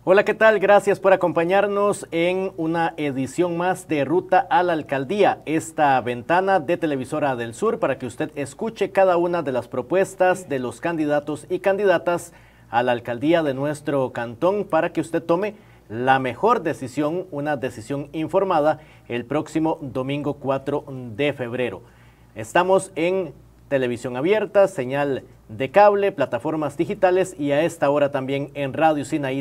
Hola, ¿qué tal? Gracias por acompañarnos en una edición más de Ruta a la Alcaldía, esta ventana de Televisora del Sur para que usted escuche cada una de las propuestas de los candidatos y candidatas a la alcaldía de nuestro cantón para que usted tome la mejor decisión, una decisión informada el próximo domingo 4 de febrero. Estamos en televisión abierta, señal de cable, plataformas digitales y a esta hora también en Radio Sinaí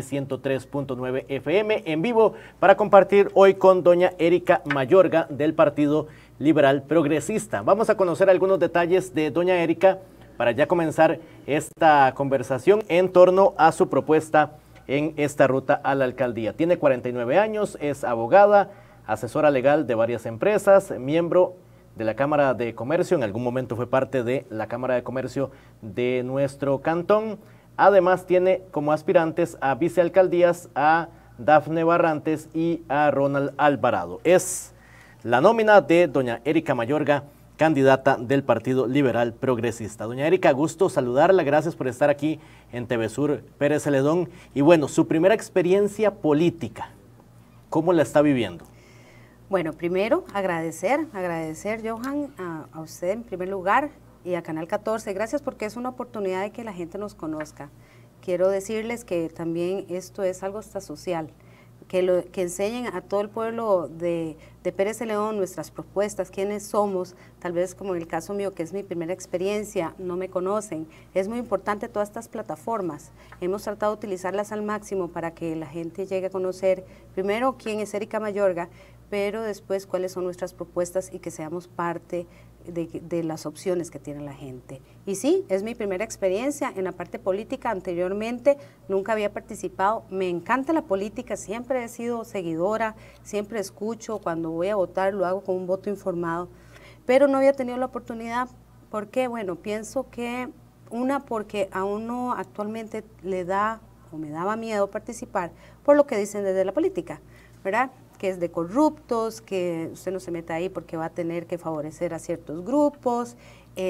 103.9 FM en vivo para compartir hoy con doña Erika Mayorga del Partido Liberal Progresista. Vamos a conocer algunos detalles de doña Erika para ya comenzar esta conversación en torno a su propuesta en esta ruta a la alcaldía. Tiene 49 años, es abogada, asesora legal de varias empresas, miembro de la Cámara de Comercio, en algún momento fue parte de la Cámara de Comercio de nuestro cantón. Además tiene como aspirantes a vicealcaldías a Dafne Barrantes y a Ronald Alvarado. Es la nómina de doña Erika Mayorga, candidata del Partido Liberal Progresista. Doña Erika, gusto saludarla, gracias por estar aquí en TV Sur Pérez Celedón. Y bueno, su primera experiencia política, ¿cómo la está viviendo? Bueno, primero agradecer, Johan, a usted en primer lugar y a Canal 14. Gracias porque es una oportunidad de que la gente nos conozca. Quiero decirles que también esto es algo hasta social, que enseñen a todo el pueblo de Pérez Celedón nuestras propuestas, quiénes somos, tal vez como en el caso mío, que es mi primera experiencia, no me conocen. Es muy importante todas estas plataformas. Hemos tratado de utilizarlas al máximo para que la gente llegue a conocer primero quién es Erika Mayorga, pero después cuáles son nuestras propuestas y que seamos parte de las opciones que tiene la gente. Y sí, es mi primera experiencia en la parte política. Anteriormente nunca había participado. Me encanta la política, siempre he sido seguidora, siempre escucho, cuando voy a votar lo hago con un voto informado, pero no había tenido la oportunidad. ¿Por qué? Bueno, pienso que porque a uno actualmente le da o me daba miedo participar por lo que dicen desde la política, ¿verdad? Que es de corruptos, que usted no se meta ahí porque va a tener que favorecer a ciertos grupos,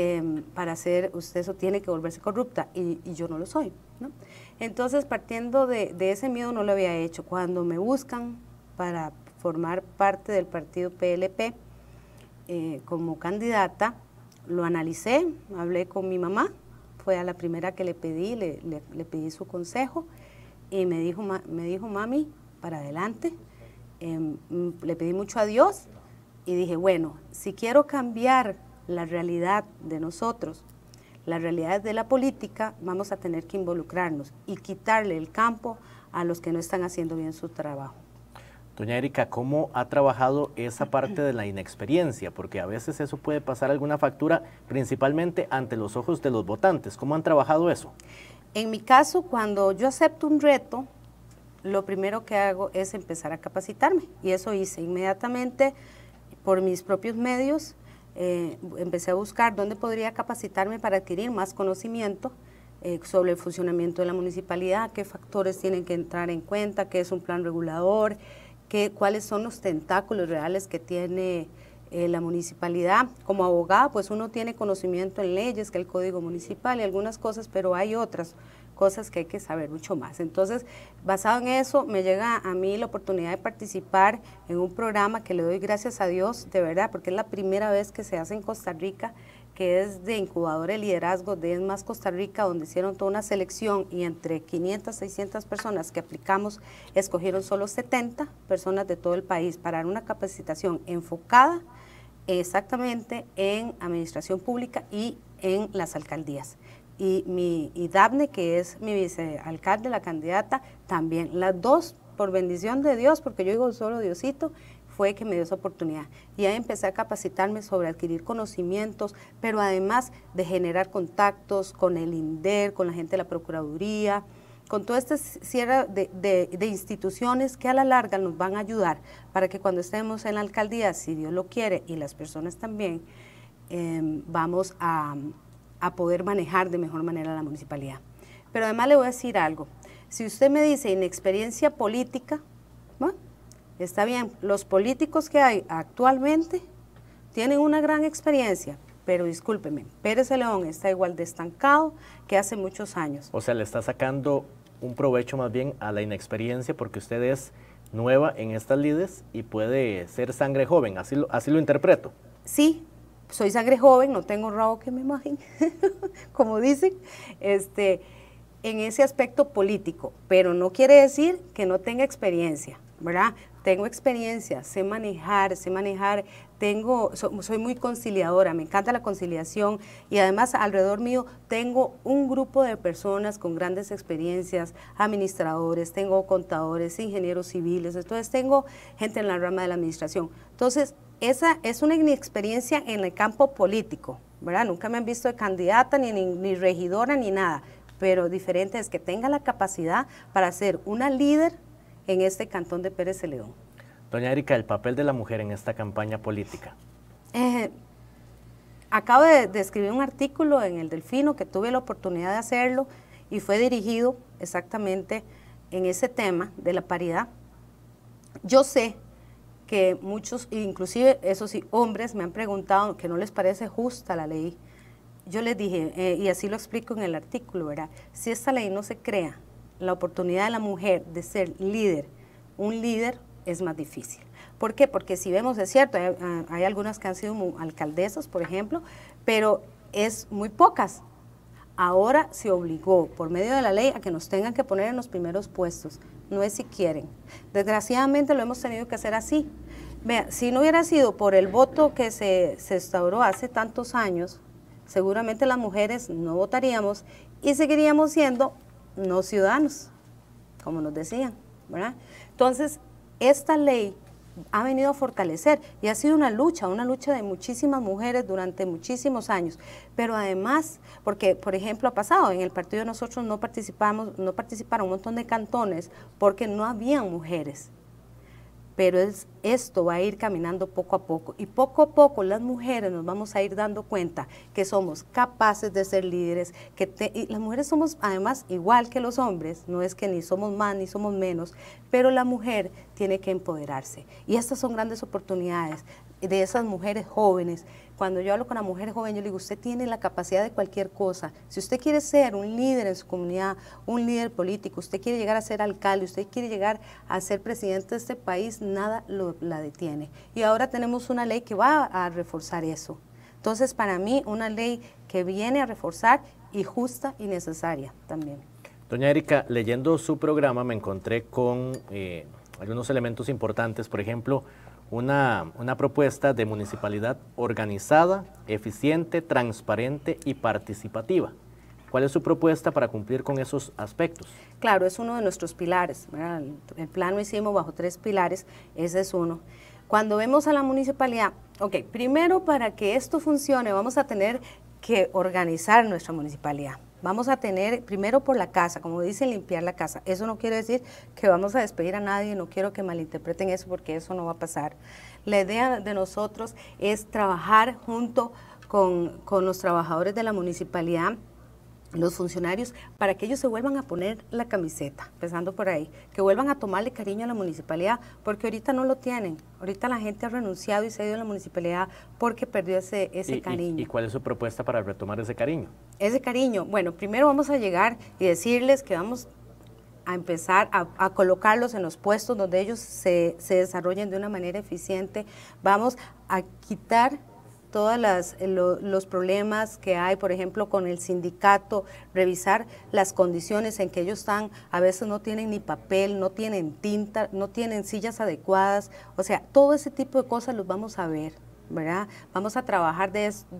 para hacer usted eso tiene que volverse corrupta, y yo no lo soy, ¿no? Entonces, partiendo de ese miedo, no lo había hecho. Cuando me buscan para formar parte del partido PLP como candidata, lo analicé, hablé con mi mamá, fue a la primera que le pedí, le pedí su consejo, y me dijo, mami, para adelante. Le pedí mucho a Dios y dije, bueno, si quiero cambiar la realidad de nosotros, la realidad de la política, vamos a tener que involucrarnos y quitarle el campo a los que no están haciendo bien su trabajo. Doña Erika, ¿cómo ha trabajado esa parte de la inexperiencia? Porque a veces eso puede pasar alguna factura, principalmente ante los ojos de los votantes. ¿Cómo han trabajado eso? En mi caso, cuando yo acepto un reto, lo primero que hago es empezar a capacitarme, y eso hice inmediatamente por mis propios medios. Empecé a buscar dónde podría capacitarme para adquirir más conocimiento sobre el funcionamiento de la municipalidad, qué factores tienen que entrar en cuenta, qué es un plan regulador, cuáles son los tentáculos reales que tiene la municipalidad. Como abogada, pues uno tiene conocimiento en leyes, que el Código Municipal y algunas cosas, pero hay otras cosas que hay que saber mucho más. Entonces, basado en eso, me llega a mí la oportunidad de participar en un programa que le doy gracias a Dios, de verdad, porque es la primera vez que se hace en Costa Rica, que es de incubador de liderazgo de Es Más Costa Rica, donde hicieron toda una selección y entre 500, 600 personas que aplicamos, escogieron solo 70 personas de todo el país para dar una capacitación enfocada exactamente en administración pública y en las alcaldías. Y Dafne, que es mi vicealcalde, la candidata, también. Las dos, por bendición de Dios, porque yo digo solo Diosito, fue que me dio esa oportunidad. Y ahí empecé a capacitarme sobre adquirir conocimientos, pero además de generar contactos con el INDER, con la gente de la Procuraduría, con toda esta sierra de instituciones que a la larga nos van a ayudar para que cuando estemos en la alcaldía, si Dios lo quiere y las personas también, vamos a poder manejar de mejor manera la municipalidad. Pero además le voy a decir algo. Si usted me dice inexperiencia política, ¿no? Está bien, los políticos que hay actualmente tienen una gran experiencia, pero discúlpeme, Pérez Celedón está igual de estancado que hace muchos años. O sea, le está sacando un provecho más bien a la inexperiencia, porque usted es nueva en estas lides y puede ser sangre joven, así lo interpreto. Sí, soy sangre joven, no tengo rabo que me imagen, como dicen, en ese aspecto político, pero no quiere decir que no tenga experiencia, ¿verdad? Tengo experiencia, sé manejar, soy muy conciliadora, me encanta la conciliación y además alrededor mío tengo un grupo de personas con grandes experiencias, administradores, tengo contadores, ingenieros civiles, entonces tengo gente en la rama de la administración. Entonces, esa es una inexperiencia en el campo político, ¿verdad? Nunca me han visto de candidata, ni regidora, ni nada, pero diferente es que tenga la capacidad para ser una líder en este cantón de Pérez Celedón. Doña Erika, el papel de la mujer en esta campaña política. Acabo de escribir un artículo en El Delfino, que tuve la oportunidad de hacerlo, y fue dirigido exactamente en ese tema de la paridad. Yo sé que muchos, inclusive, eso sí, hombres me han preguntado que no les parece justa la ley. Yo les dije, y así lo explico en el artículo, ¿verdad? Si esta ley no se crea, la oportunidad de la mujer de ser líder, un líder es más difícil. ¿Por qué? Porque si vemos, es cierto, hay algunas que han sido alcaldesas, por ejemplo, pero es muy pocas. Ahora se obligó por medio de la ley a que nos tengan que poner en los primeros puestos, no es si quieren. Desgraciadamente lo hemos tenido que hacer así. Vea, si no hubiera sido por el voto que se instauró hace tantos años, seguramente las mujeres no votaríamos y seguiríamos siendo no ciudadanos, como nos decían, ¿verdad? Entonces, esta ley ha venido a fortalecer y ha sido una lucha de muchísimas mujeres durante muchísimos años, pero además, porque por ejemplo ha pasado, en el partido de nosotros no participaron un montón de cantones porque no habían mujeres, pero esto va a ir caminando poco a poco y poco a poco las mujeres nos vamos a ir dando cuenta que somos capaces de ser líderes, y las mujeres somos además igual que los hombres, no es que ni somos más ni somos menos, pero la mujer tiene que empoderarse y estas son grandes oportunidades de esas mujeres jóvenes. Cuando yo hablo con una mujer joven, yo le digo, usted tiene la capacidad de cualquier cosa. Si usted quiere ser un líder en su comunidad, un líder político, usted quiere llegar a ser alcalde, usted quiere llegar a ser presidente de este país, nada la detiene. Y ahora tenemos una ley que va a reforzar eso. Entonces, para mí, una ley que viene a reforzar y justa y necesaria también. Doña Erika, leyendo su programa me encontré con algunos elementos importantes, por ejemplo, una propuesta de municipalidad organizada, eficiente, transparente y participativa. ¿Cuál es su propuesta para cumplir con esos aspectos? Claro, es uno de nuestros pilares, ¿verdad? El plan lo hicimos bajo 3 pilares, ese es uno. Cuando vemos a la municipalidad, ok, primero para que esto funcione vamos a tener que organizar nuestra municipalidad. Vamos a tener, primero por la casa, como dicen, limpiar la casa. Eso no quiere decir que vamos a despedir a nadie, no quiero que malinterpreten eso porque eso no va a pasar. La idea de nosotros es trabajar junto con los trabajadores de la municipalidad, los funcionarios, para que ellos se vuelvan a poner la camiseta, empezando por ahí, que vuelvan a tomarle cariño a la municipalidad, porque ahorita no lo tienen, ahorita la gente ha renunciado y se ha ido a la municipalidad porque perdió ese cariño. ¿Y cuál es su propuesta para retomar ese cariño? Ese cariño, bueno, primero vamos a llegar y decirles que vamos a empezar a colocarlos en los puestos donde ellos se desarrollen de una manera eficiente, vamos a quitar todos los problemas que hay, por ejemplo, con el sindicato, revisar las condiciones en que ellos están, a veces no tienen ni papel, no tienen tinta, no tienen sillas adecuadas, o sea, todo ese tipo de cosas los vamos a ver, ¿verdad? Vamos a trabajar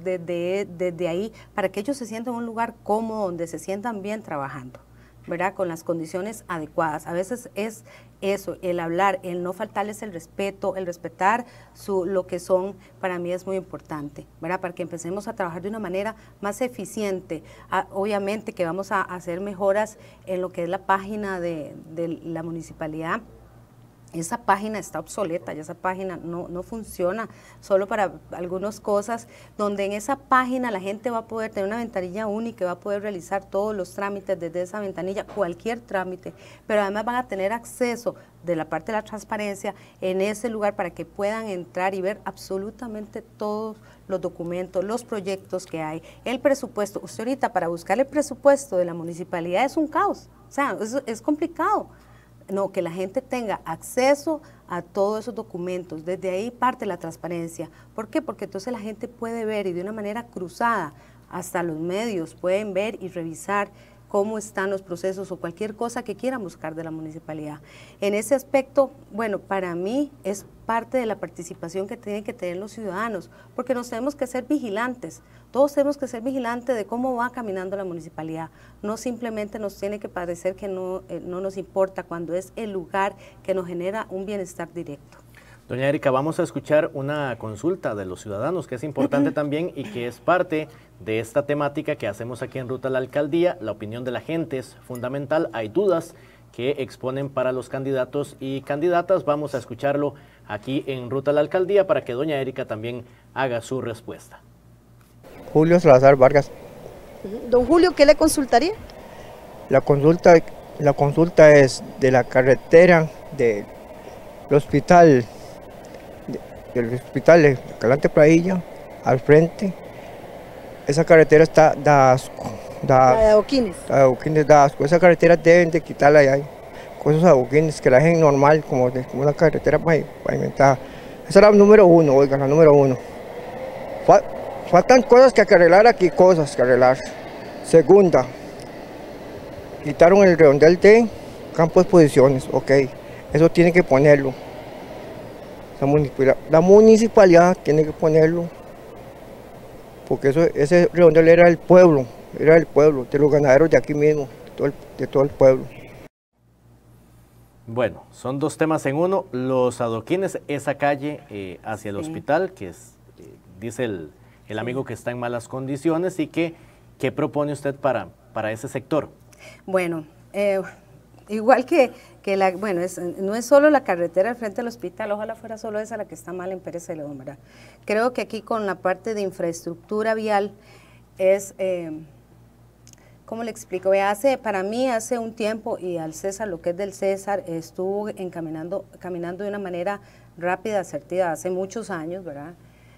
desde ahí para que ellos se sientan en un lugar cómodo, donde se sientan bien trabajando, ¿verdad? Con las condiciones adecuadas. A veces es eso, el hablar, el no faltarles el respeto, el respetar lo que son, para mí es muy importante, ¿verdad? Para que empecemos a trabajar de una manera más eficiente. Obviamente que vamos a hacer mejoras en lo que es la página de la municipalidad. Esa página está obsoleta, ya esa página no funciona, solo para algunas cosas, donde en esa página la gente va a poder tener una ventanilla única, va a poder realizar todos los trámites desde esa ventanilla, cualquier trámite, pero además van a tener acceso de la parte de la transparencia en ese lugar para que puedan entrar y ver absolutamente todos los documentos, los proyectos que hay, el presupuesto. Usted ahorita para buscar el presupuesto de la municipalidad es un caos. O sea, es complicado. No, que la gente tenga acceso a todos esos documentos. Desde ahí parte la transparencia. ¿Por qué? Porque entonces la gente puede ver y de una manera cruzada, hasta los medios pueden ver y revisar cómo están los procesos o cualquier cosa que quieran buscar de la municipalidad. En ese aspecto, bueno, para mí es parte de la participación que tienen que tener los ciudadanos, porque nos tenemos que ser vigilantes, todos tenemos que ser vigilantes de cómo va caminando la municipalidad, no simplemente nos tiene que parecer que no nos importa cuando es el lugar que nos genera un bienestar directo. Doña Erika, vamos a escuchar una consulta de los ciudadanos que es importante también y que es parte de esta temática que hacemos aquí en Ruta a la Alcaldía. La opinión de la gente es fundamental, hay dudas que exponen para los candidatos y candidatas. Vamos a escucharlo aquí en Ruta a la Alcaldía para que doña Erika también haga su respuesta. Julio Salazar Vargas. Don Julio, ¿qué le consultaría? La consulta es de la carretera del hospital de Calante Pradilla, al frente. Esa carretera da asco. La de Adoquines. La de Adoquines da asco. Esa carretera deben de quitarla ya. Con esos adoquines que la dejen normal, como una carretera pavimentada. Esa es la número uno, oigan, la número uno. Faltan cosas que arreglar aquí, cosas que arreglar. Segunda, quitaron el redondel de campo de exposiciones, ok. Eso tiene que ponerlo. La municipalidad tiene que ponerlo, porque ese redondel era del pueblo, de los ganaderos de aquí mismo, de todo el pueblo. Bueno, son dos temas en uno. Los adoquines, esa calle hacia el hospital, que es, dice el amigo que está en malas condiciones, y ¿qué propone usted para ese sector? Bueno, igual que bueno, no es solo la carretera al frente del hospital, ojalá fuera solo esa la que está mal en Pérez Celedón, ¿verdad? Creo que aquí con la parte de infraestructura vial es, ¿cómo le explico? Para mí hace un tiempo, y al César, lo que es del César, estuvo caminando de una manera rápida, asertiva, hace muchos años, ¿verdad?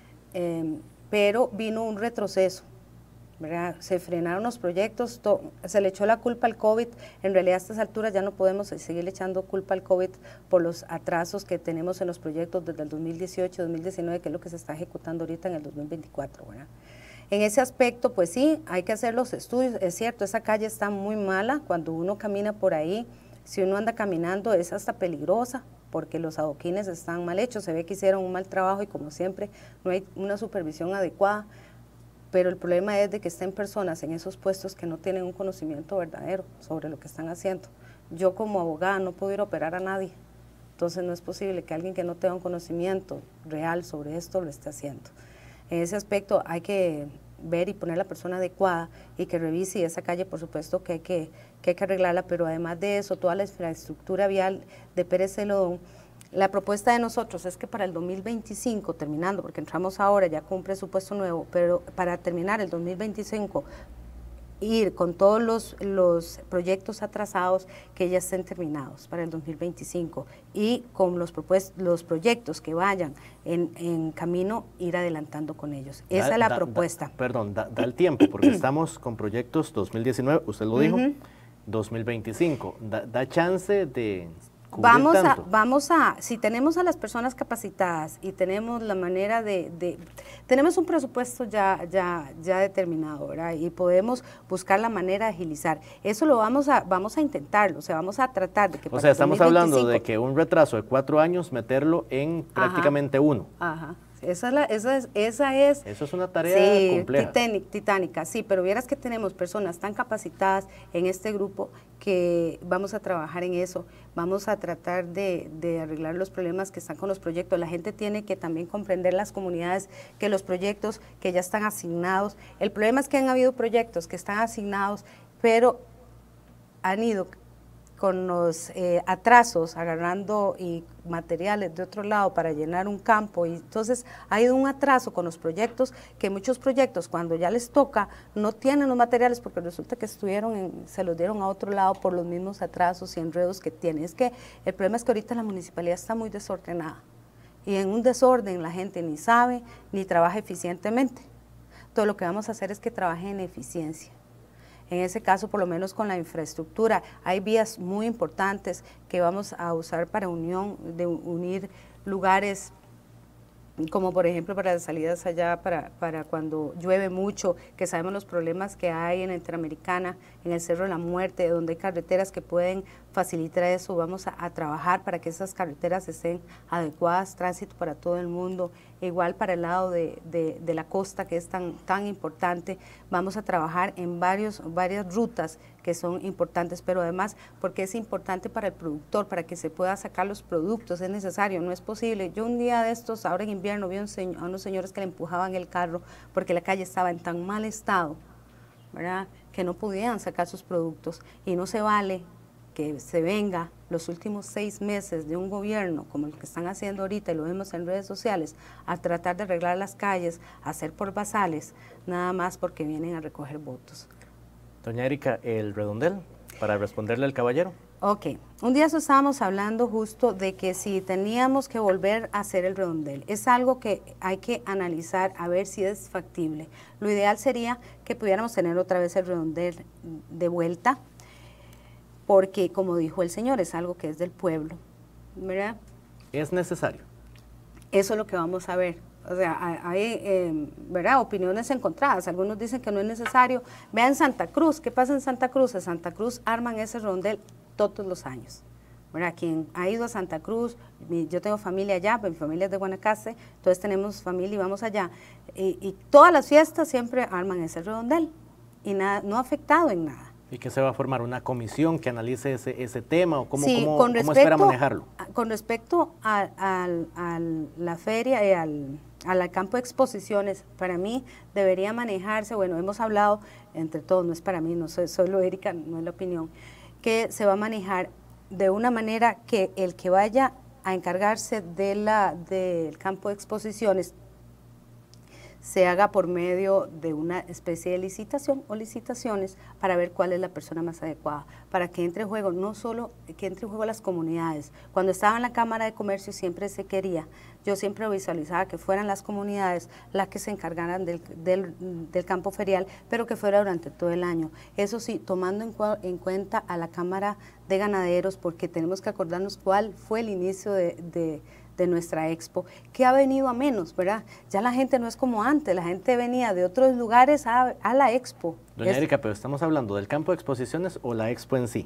Pero vino un retroceso, ¿verdad? Se frenaron los proyectos, se le echó la culpa al COVID. En realidad a estas alturas ya no podemos seguir echando culpa al COVID por los atrasos que tenemos en los proyectos desde el 2018, 2019, que es lo que se está ejecutando ahorita en el 2024, ¿verdad? En ese aspecto, pues sí, hay que hacer los estudios. Es cierto, esa calle está muy mala, cuando uno camina por ahí, si uno anda caminando es hasta peligrosa, porque los adoquines están mal hechos, se ve que hicieron un mal trabajo y como siempre no hay una supervisión adecuada. Pero el problema es de que estén personas en esos puestos que no tienen un conocimiento verdadero sobre lo que están haciendo. Yo como abogada no puedo ir a operar a nadie, entonces no es posible que alguien que no tenga un conocimiento real sobre esto lo esté haciendo. En ese aspecto hay que ver y poner la persona adecuada y que revise, y esa calle por supuesto que hay que arreglarla, pero además de eso, toda la infraestructura vial de Pérez Celedón. La propuesta de nosotros es que para el 2025, terminando, porque entramos ahora ya con un presupuesto nuevo, pero para terminar el 2025, ir con todos los proyectos atrasados que ya estén terminados para el 2025 y con los proyectos que vayan en camino, ir adelantando con ellos. Esa es la propuesta. Perdón, da el tiempo, porque estamos con proyectos 2019, usted lo dijo, 2025. Da chance de... Vamos a, si tenemos a las personas capacitadas y tenemos la manera tenemos un presupuesto ya determinado, ¿verdad? Y podemos buscar la manera de agilizar. Eso lo vamos a intentarlo, o sea, vamos a tratar de que O sea, estamos hablando de que un retraso de 4 años, meterlo en prácticamente uno. Ajá. Eso es una tarea compleja. Titánica, sí, pero vieras que tenemos personas tan capacitadas en este grupo que vamos a trabajar en eso, vamos a tratar de arreglar los problemas que están con los proyectos. La gente tiene que también comprender, las comunidades, que los proyectos que ya están asignados, el problema es que han habido proyectos que están asignados, pero han ido con los atrasos, agarrando y materiales de otro lado para llenar un campo, y entonces ha ido un atraso con los proyectos, que muchos proyectos cuando ya les toca no tienen los materiales porque resulta que se los dieron a otro lado por los mismos atrasos y enredos que tienen. Es que el problema es que ahorita la municipalidad está muy desordenada, y en un desorden la gente ni sabe ni trabaja eficientemente. Todo lo que vamos a hacer es que trabaje en eficiencia. En ese caso, por lo menos con la infraestructura, hay vías muy importantes que vamos a usar para unir lugares, como por ejemplo para las salidas allá, para cuando llueve mucho, que sabemos los problemas que hay en la Interamericana, en el Cerro de la Muerte, donde hay carreteras que pueden facilitar eso. Vamos a trabajar para que esas carreteras estén adecuadas, tránsito para todo el mundo, igual para el lado de la costa, que es tan importante. Vamos a trabajar en varias rutas que son importantes, pero además porque es importante para el productor, para que se pueda sacar los productos, es necesario, no es posible. Yo un día de estos, ahora en invierno, vi a unos señores que le empujaban el carro porque la calle estaba en tan mal estado, ¿verdad?, que no podían sacar sus productos, y no se vale que se venga los últimos 6 meses de un gobierno como el que están haciendo ahorita, y lo vemos en redes sociales, a tratar de arreglar las calles, a hacer por basales, nada más porque vienen a recoger votos. Doña Erika, el redondel, para responderle al caballero. Ok, un día estábamos hablando justo de que si teníamos que volver a hacer el redondel, es algo que hay que analizar a ver si es factible. Lo ideal sería que pudiéramos tener otra vez el redondel de vuelta, porque como dijo el señor, es algo que es del pueblo, ¿verdad? ¿Es necesario? Eso es lo que vamos a ver. O sea, hay ¿verdad?, opiniones encontradas. Algunos dicen que no es necesario. Vean Santa Cruz, ¿qué pasa en Santa Cruz? En Santa Cruz arman ese redondel todos los años, ¿verdad? Quien ha ido a Santa Cruz, yo tengo familia allá, mi familia es de Guanacaste, entonces tenemos familia y vamos allá, y todas las fiestas siempre arman ese redondel, y nada, no ha afectado en nada. ¿Y que se va a formar una comisión que analice ese tema, o cómo respecto espera manejarlo? Con respecto a la feria y al campo de exposiciones, para mí debería manejarse, bueno, hemos hablado entre todos, no es para mí, no soy lo Erika, no es la opinión, que se va a manejar de una manera que el que vaya a encargarse del campo de exposiciones se haga por medio de una especie de licitación o licitaciones para ver cuál es la persona más adecuada, para que entre en juego, no solo que entre en juego las comunidades. Cuando estaba en la Cámara de Comercio siempre se quería, yo siempre visualizaba que fueran las comunidades las que se encargaran del campo ferial, pero que fuera durante todo el año. Eso sí, tomando en cuenta a la Cámara de Ganaderos, porque tenemos que acordarnos cuál fue el inicio de nuestra expo, que ha venido a menos, ¿verdad? Ya la gente no es como antes, la gente venía de otros lugares a la expo. Doña Erika, pero ¿estamos hablando del campo de exposiciones o la expo en sí?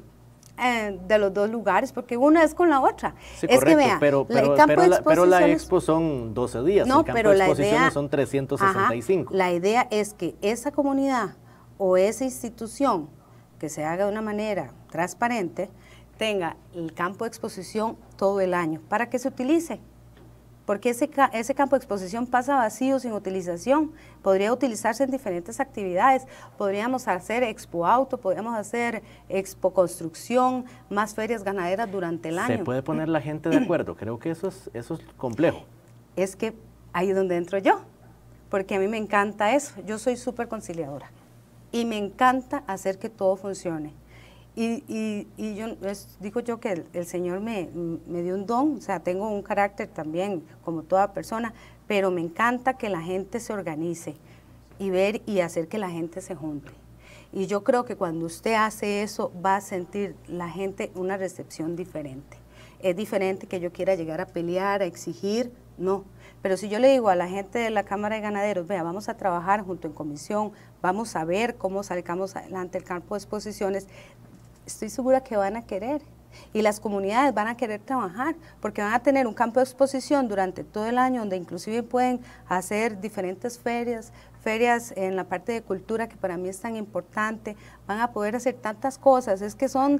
De los dos lugares, porque una es con la otra. Sí, es correcto, que vea, pero la expo son 12 días, no, el campo de exposiciones son 365. Ajá, la idea es que esa comunidad o esa institución que se haga de una manera transparente tenga el campo de exposición todo el año, para que se utilice, porque ese campo de exposición pasa vacío, sin utilización. Podría utilizarse en diferentes actividades, podríamos hacer expo auto, podríamos hacer expo construcción, más ferias ganaderas durante el año. ¿Se puede poner la gente de acuerdo? Creo que eso es complejo. Es que ahí es donde entro yo, porque a mí me encanta eso, yo soy súper conciliadora, y me encanta hacer que todo funcione. Y yo digo yo que el Señor me dio un don, o sea, tengo un carácter también como toda persona, pero me encanta que la gente se organice y ver y hacer que la gente se junte. Y yo creo que cuando usted hace eso va a sentir la gente una recepción diferente. Es diferente que yo quiera llegar a pelear, a exigir, no. Pero si yo le digo a la gente de la Cámara de Ganaderos, vea, vamos a trabajar junto en comisión, vamos a ver cómo sacamos adelante el campo de exposiciones, estoy segura que van a querer, y las comunidades van a querer trabajar, porque van a tener un campo de exposición durante todo el año, donde inclusive pueden hacer diferentes ferias en la parte de cultura, que para mí es tan importante, van a poder hacer tantas cosas, es que son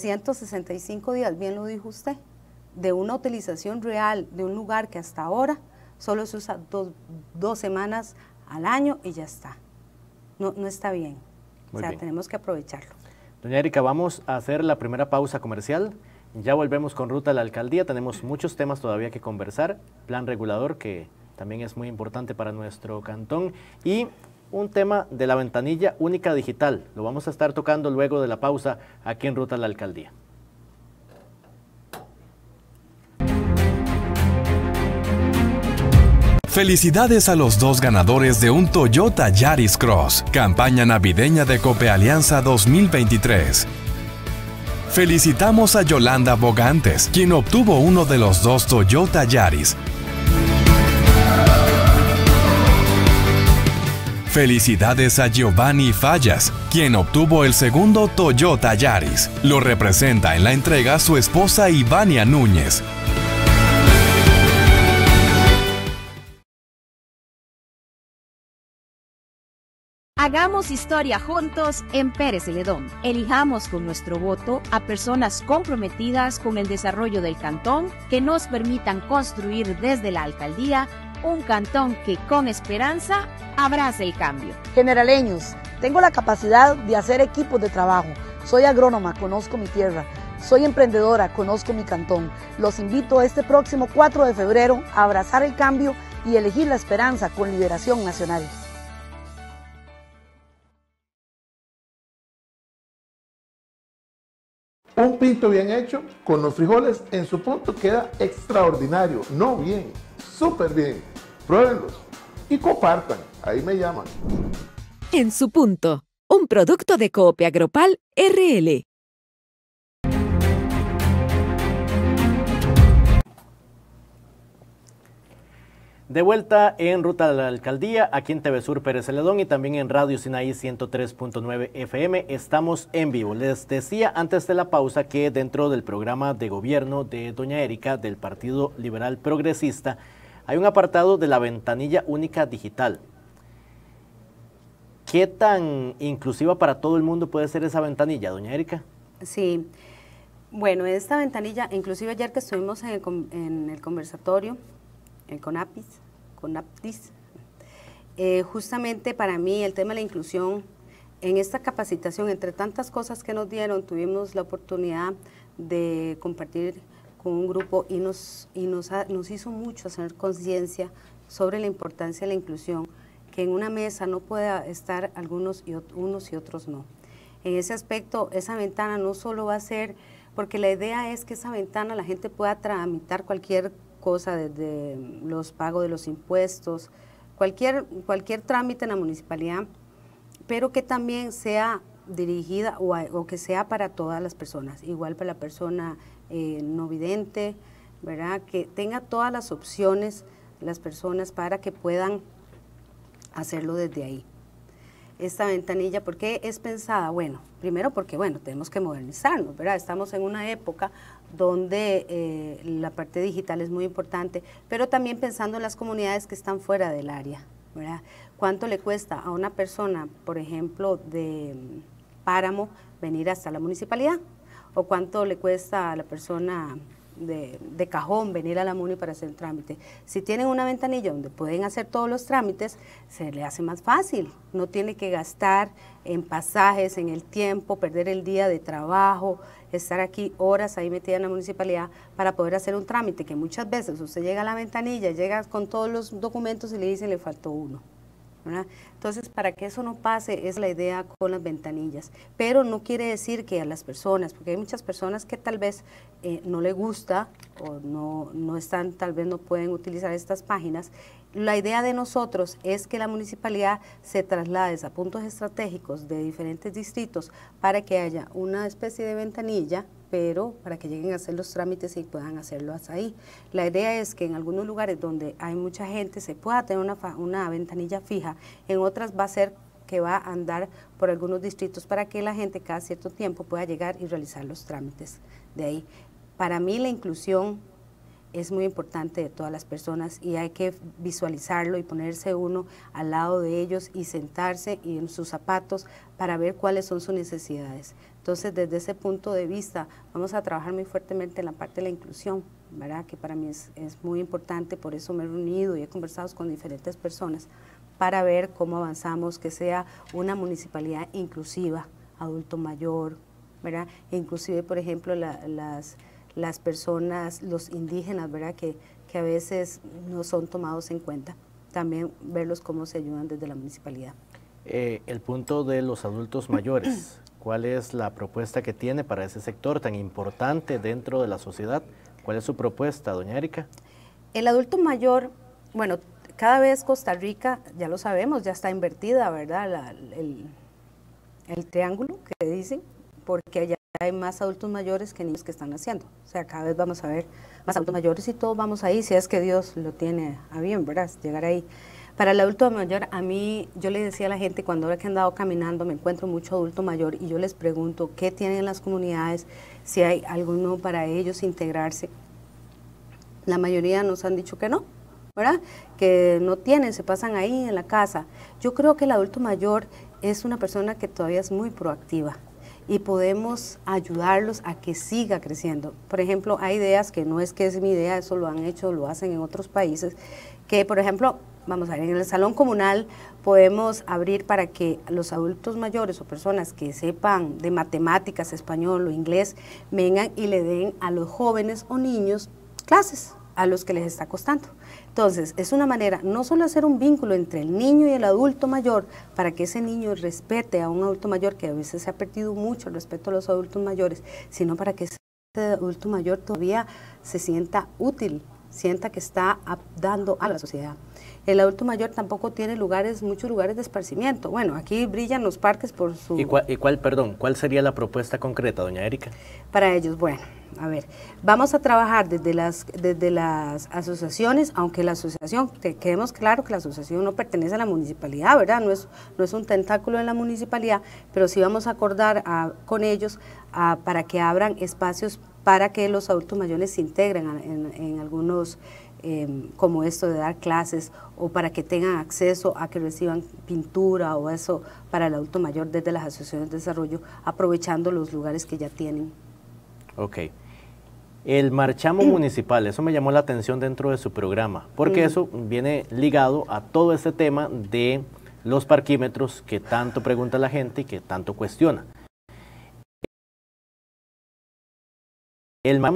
365 días, bien lo dijo usted, de una utilización real de un lugar que hasta ahora solo se usa dos semanas al año y ya está. No está bien, tenemos que aprovecharlo. Doña Erika, vamos a hacer la primera pausa comercial, ya volvemos con Ruta a la Alcaldía, tenemos muchos temas todavía que conversar, plan regulador que también es muy importante para nuestro cantón, y un tema de la ventanilla única digital, lo vamos a estar tocando luego de la pausa aquí en Ruta a la Alcaldía. Felicidades a los 2 ganadores de un Toyota Yaris Cross, campaña navideña de Copealianza 2023. Felicitamos a Yolanda Bogantes, quien obtuvo uno de los 2 Toyota Yaris. Felicidades a Giovanni Fallas, quien obtuvo el segundo Toyota Yaris. Lo representa en la entrega su esposa Ivania Núñez. Hagamos historia juntos en Pérez Celedón. Elijamos con nuestro voto a personas comprometidas con el desarrollo del cantón que nos permitan construir desde la alcaldía un cantón que con esperanza abrace el cambio. Generaleños, tengo la capacidad de hacer equipos de trabajo. Soy agrónoma, conozco mi tierra. Soy emprendedora, conozco mi cantón. Los invito este próximo 4 de febrero a abrazar el cambio y elegir la esperanza con Liberación Nacional. Un pinto bien hecho, con los frijoles en su punto, queda extraordinario. No bien, súper bien. Pruébenlos y compartan. Ahí me llaman. En su punto, un producto de Coopea Agropal RL. De vuelta en Ruta a la Alcaldía, aquí en TV Sur Pérez Celedón y también en Radio Sinaí 103.9 FM. Estamos en vivo. Les decía antes de la pausa que dentro del programa de gobierno de doña Erika del Partido Liberal Progresista hay un apartado de la ventanilla única digital. ¿Qué tan inclusiva para todo el mundo puede ser esa ventanilla, doña Erika? Sí, bueno, esta ventanilla, inclusive ayer que estuvimos en el conversatorio, el CONAPTIS, justamente para mí el tema de la inclusión, en esta capacitación, entre tantas cosas que nos dieron, tuvimos la oportunidad de compartir con un grupo y nos hizo mucho hacer conciencia sobre la importancia de la inclusión, que en una mesa no pueda estar algunos y unos y otros no. En ese aspecto, esa ventana no solo va a ser, porque la idea es que esa ventana la gente pueda tramitar cualquier cosa, desde los pagos de los impuestos, cualquier trámite en la municipalidad, pero que también sea dirigida o que sea para todas las personas, igual para la persona no vidente, ¿verdad? Que tenga todas las opciones las personas para que puedan hacerlo desde ahí. Esta ventanilla, ¿por qué es pensada? Bueno, primero porque, bueno, tenemos que modernizarnos, ¿verdad? Estamos en una época donde la parte digital es muy importante, pero también pensando en las comunidades que están fuera del área, ¿verdad? ¿Cuánto le cuesta a una persona, por ejemplo, de Páramo venir hasta la municipalidad? ¿O cuánto le cuesta a la persona de Cajón venir a la MUNI para hacer el trámite? Si tienen una ventanilla donde pueden hacer todos los trámites, se le hace más fácil, no tiene que gastar en pasajes, en el tiempo, perder el día de trabajo, estar aquí horas ahí metida en la municipalidad para poder hacer un trámite, que muchas veces usted llega a la ventanilla, llega con todos los documentos y le dicen le faltó uno, ¿verdad? Entonces, para que eso no pase, es la idea con las ventanillas, pero no quiere decir que a las personas, porque hay muchas personas que tal vez no le gusta o no están, tal vez no pueden utilizar estas páginas. La idea de nosotros es que la municipalidad se traslade a puntos estratégicos de diferentes distritos para que haya una especie de ventanilla, pero para que lleguen a hacer los trámites y puedan hacerlo hasta ahí. La idea es que en algunos lugares donde hay mucha gente se pueda tener una ventanilla fija, en otras va a ser que va a andar por algunos distritos para que la gente cada cierto tiempo pueda llegar y realizar los trámites de ahí. Para mí la inclusión es muy importante de todas las personas y hay que visualizarlo y ponerse uno al lado de ellos y sentarse y en sus zapatos para ver cuáles son sus necesidades. Entonces, desde ese punto de vista, vamos a trabajar muy fuertemente en la parte de la inclusión, ¿verdad? Que para mí es muy importante, por eso me he reunido y he conversado con diferentes personas para ver cómo avanzamos, que sea una municipalidad inclusiva, adulto mayor, ¿verdad? E inclusive, por ejemplo, las personas, los indígenas, ¿verdad? Que a veces no son tomados en cuenta, también verlos cómo se ayudan desde la municipalidad. El punto de los adultos mayores, ¿cuál es la propuesta que tiene para ese sector tan importante dentro de la sociedad? ¿Cuál es su propuesta, doña Erika? El adulto mayor, bueno, cada vez Costa Rica, ya lo sabemos, ya está invertida, ¿verdad? El triángulo que dicen, porque ya hay más adultos mayores que niños que están naciendo. O sea, cada vez vamos a ver más adultos mayores y todos vamos ahí, si es que Dios lo tiene a bien, ¿verdad? Llegar ahí. Para el adulto mayor, a mí, yo le decía a la gente, cuando ahora que he andado caminando, me encuentro mucho adulto mayor y yo les pregunto qué tienen en las comunidades, si hay alguno para ellos integrarse. La mayoría nos han dicho que no, ¿verdad? Que no tienen, se pasan ahí en la casa. Yo creo que el adulto mayor es una persona que todavía es muy proactiva y podemos ayudarlos a que siga creciendo. Por ejemplo, hay ideas que no es que es mi idea, eso lo han hecho, lo hacen en otros países, que por ejemplo, vamos a ver, en el salón comunal podemos abrir para que los adultos mayores o personas que sepan de matemáticas, español o inglés, vengan y le den a los jóvenes o niños clases a los que les está costando. Entonces, es una manera no solo hacer un vínculo entre el niño y el adulto mayor, para que ese niño respete a un adulto mayor, que a veces se ha perdido mucho el respeto a los adultos mayores, sino para que ese adulto mayor todavía se sienta útil, sienta que está dando a la sociedad. El adulto mayor tampoco tiene muchos lugares de esparcimiento. Bueno, aquí brillan los parques por su... ¿Y cuál sería la propuesta concreta, doña Erika? Para ellos, bueno, a ver, vamos a trabajar desde las asociaciones, aunque la asociación, quedemos claro que la asociación no pertenece a la municipalidad, ¿verdad? No es un tentáculo de la municipalidad, pero sí vamos a acordar con ellos para que abran espacios para que los adultos mayores se integren en algunos, como esto de dar clases, o para que tengan acceso a que reciban pintura o eso para el adulto mayor desde las asociaciones de desarrollo, aprovechando los lugares que ya tienen. Ok. El marchamo municipal, eso me llamó la atención dentro de su programa, porque eso viene ligado a todo este tema de los parquímetros que tanto pregunta la gente y que tanto cuestiona. El marchamo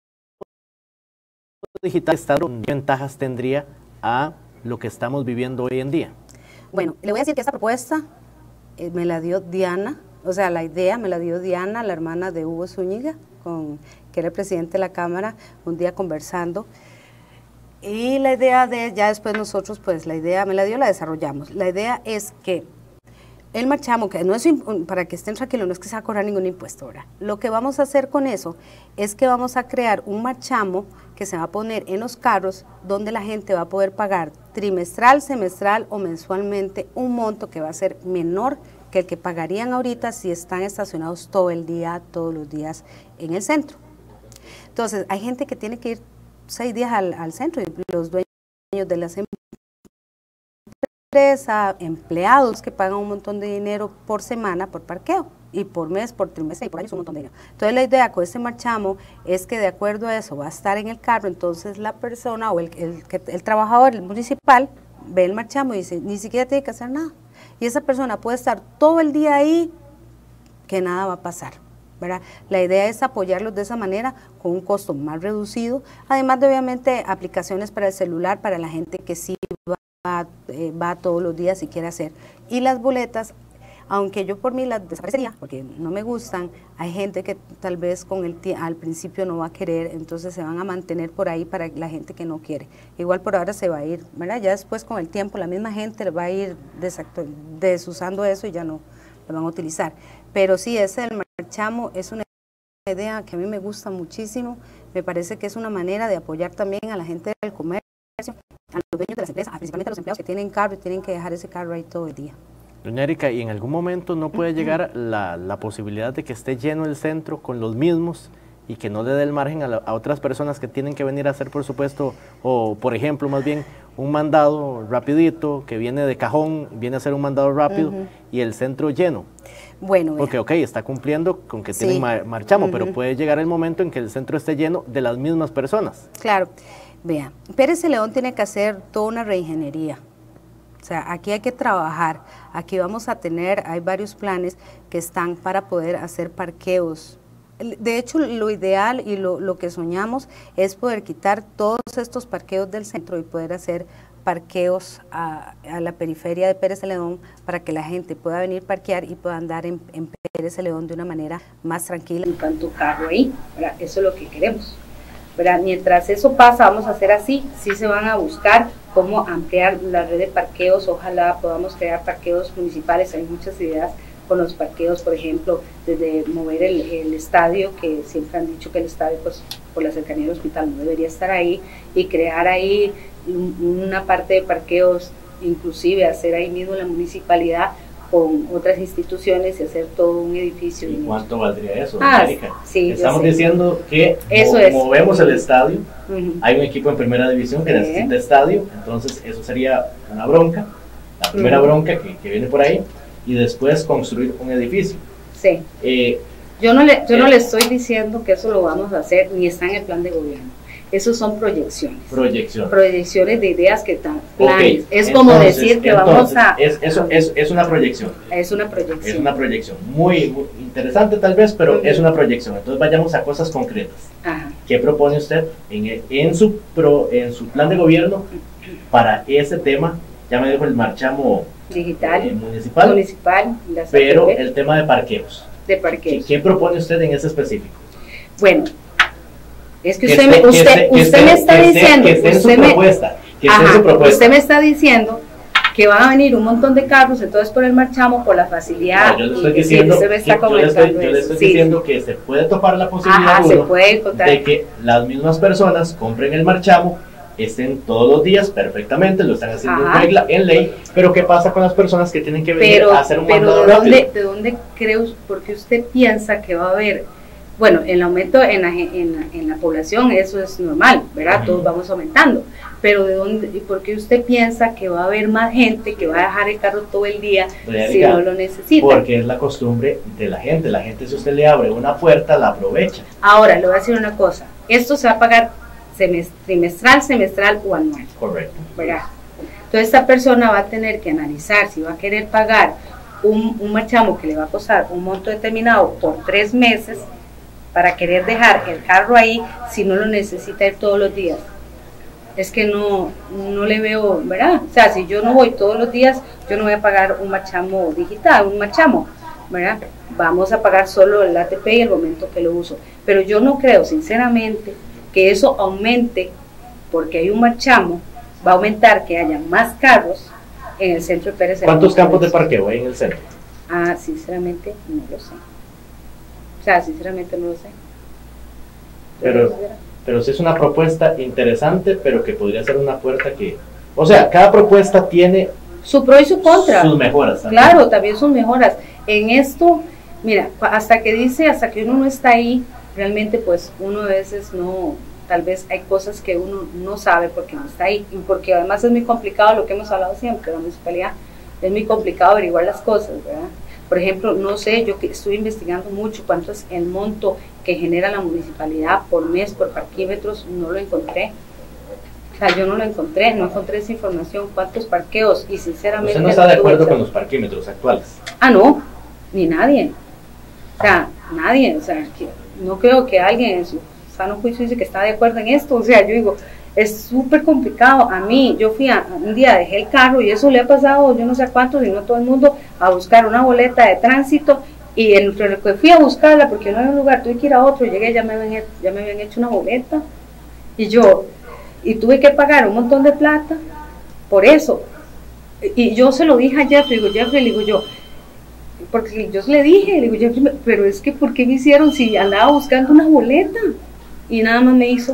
digital, ¿qué ventajas tendría a lo que estamos viviendo hoy en día? Bueno, le voy a decir que esta propuesta me la dio Diana, o sea, la idea me la dio Diana, la hermana de Hugo Zúñiga, que era el presidente de la Cámara, un día conversando. Y la idea ya después nosotros, pues la idea me la dio, la desarrollamos. La idea es que el marchamo, que no es, para que estén tranquilos, no es que se va a cobrar ningún impuesto ahora. Lo que vamos a hacer con eso es que vamos a crear un marchamo que se va a poner en los carros, donde la gente va a poder pagar trimestral, semestral o mensualmente un monto que va a ser menor que el que pagarían ahorita si están estacionados todo el día, todos los días en el centro. Entonces, hay gente que tiene que ir 6 días al centro, y los dueños de las empresas, empleados que pagan un montón de dinero por semana por parqueo, y por mes, por trimestre y por año es un montón de dinero. Entonces la idea con este marchamo es que de acuerdo a eso va a estar en el carro, entonces la persona o el trabajador, el municipal, ve el marchamo y dice, ni siquiera tiene que hacer nada. Y esa persona puede estar todo el día ahí, que nada va a pasar, ¿verdad? La idea es apoyarlos de esa manera con un costo más reducido, además de obviamente aplicaciones para el celular para la gente que sí va todos los días y quiere hacer. Y las boletas, aunque yo por mí las desaparecería porque no me gustan, hay gente que tal vez al principio no va a querer, entonces se van a mantener por ahí para la gente que no quiere. Igual por ahora se va a ir, ¿verdad? Ya después con el tiempo la misma gente va a ir desusando eso y ya no lo van a utilizar. Pero sí, el marchamo es una idea que a mí me gusta muchísimo, me parece que es una manera de apoyar también a la gente del comercio, a los dueños de las empresas, principalmente a los empleados que tienen carro y tienen que dejar ese carro ahí todo el día. Doña Erika, ¿y en algún momento no puede llegar la posibilidad de que esté lleno el centro con los mismos y que no le dé el margen a otras personas que tienen que venir a hacer, por supuesto, o por ejemplo, más bien, un mandado rapidito, que viene de cajón, viene a hacer un mandado rápido y el centro lleno? Bueno, porque ok, está cumpliendo con que tienen marchamo, pero puede llegar el momento en que el centro esté lleno de las mismas personas. Claro, vea, Pérez Celedón tiene que hacer toda una reingeniería. O sea, aquí hay que trabajar, aquí vamos a tener, hay varios planes que están para poder hacer parqueos. De hecho, lo ideal y lo que soñamos es poder quitar todos estos parqueos del centro y poder hacer parqueos a la periferia de Pérez Celedón para que la gente pueda venir a parquear y pueda andar en Pérez Celedón de una manera más tranquila. En tanto carro ahí, ¿verdad? Eso es lo que queremos. ¿verdad? Mientras eso pasa, vamos a hacer así, sí se van a buscar cómo ampliar la red de parqueos, ojalá podamos crear parqueos municipales, hay muchas ideas con los parqueos, por ejemplo, desde mover el estadio, que siempre han dicho que el estadio, pues por la cercanía del hospital no debería estar ahí, y crear ahí una parte de parqueos, inclusive hacer ahí mismo la municipalidad con otras instituciones y hacer todo un edificio. ¿Y cuánto valdría eso, Erika? Sí, estamos diciendo que movemos el estadio, hay un equipo en primera división que necesita estadio, entonces eso sería una bronca, la primera bronca que viene por ahí, y después construir un edificio. Sí. Yo no le estoy diciendo que eso lo vamos a hacer, ni está en el plan de gobierno. Esos son proyecciones. Proyecciones de ideas que están planes. Es como decir que vamos a... Es una proyección. Es una proyección. Es una proyección. Muy interesante tal vez, pero es una proyección. Entonces vayamos a cosas concretas. Ajá. ¿Qué propone usted en su plan de gobierno para ese tema? Ya me dijo el marchamo digital, municipal, pero el tema de parqueos. ¿Qué propone usted en ese específico? Bueno, es que usted me está diciendo, usted me está diciendo que van a venir un montón de carros, entonces por el marchamo, por la facilidad. No, yo le estoy diciendo, yo le estoy diciendo que se puede topar la posibilidad de que las mismas personas compren el marchamo, estén todos los días perfectamente, lo están haciendo en regla, en ley, pero ¿qué pasa con las personas que tienen que venir a hacer un mandado rápido? ¿De dónde cree, porque usted piensa que va a haber, bueno, el aumento en la población, eso es normal, ¿verdad? Todos vamos aumentando, pero ¿de dónde, y por qué usted piensa que va a haber más gente que va a dejar el carro todo el día si no lo necesita? Porque es la costumbre de la gente si usted le abre una puerta, la aprovecha. Ahora, le voy a decir una cosa, esto se va a pagar trimestral, semestral o anual. Correcto. ¿Verdad? Entonces esta persona va a tener que analizar si va a querer pagar un marchamo que le va a costar un monto determinado por 3 meses para querer dejar el carro ahí si no lo necesita ir todos los días. Es que no le veo, ¿verdad? O sea, si yo no voy todos los días, yo no voy a pagar un marchamo digital, un marchamo, ¿verdad? Vamos a pagar solo el ATP y el momento que lo uso. Pero yo no creo, sinceramente, que eso aumente, porque hay un marchamo, va a aumentar que haya más carros en el centro de Pérez. ¿Cuántos campos de parqueo hay en el centro? Sinceramente no lo sé. O sea, sinceramente no lo sé. Pero sí es una propuesta interesante, pero que podría ser una puerta que... O sea, cada propuesta tiene... su pro y su contra. Sus mejoras también. Claro, también sus mejoras. En esto, mira, hasta que uno no está ahí, realmente pues uno a veces no, tal vez hay cosas que uno no sabe porque no está ahí, y porque además es muy complicado lo que hemos hablado siempre, la municipalidad, es muy complicado averiguar las cosas, ¿verdad? Por ejemplo, no sé, yo que estoy investigando mucho cuánto es el monto que genera la municipalidad por mes, por parquímetros, no lo encontré. O sea, yo no encontré esa información, cuántos parqueos, y sinceramente... ¿Usted no está de acuerdo con los parquímetros actuales? No, ni nadie. O sea, nadie, o sea, no creo que alguien en su sano juicio dice que está de acuerdo en esto. O sea, yo digo, es súper complicado. A mí, yo fui un día, dejé el carro y eso le ha pasado, yo no sé a cuántos, y no a todo el mundo, a buscar una boleta de tránsito, y en lo que fui a buscarla, porque no había un lugar, tuve que ir a otro, llegué, ya me habían hecho una boleta, y tuve que pagar un montón de plata por eso. Y yo se lo dije a Jeffrey, le digo yo, porque yo le dije, Jeffrey, pero es que ¿por qué me hicieron si andaba buscando una boleta? Y nada más me hizo,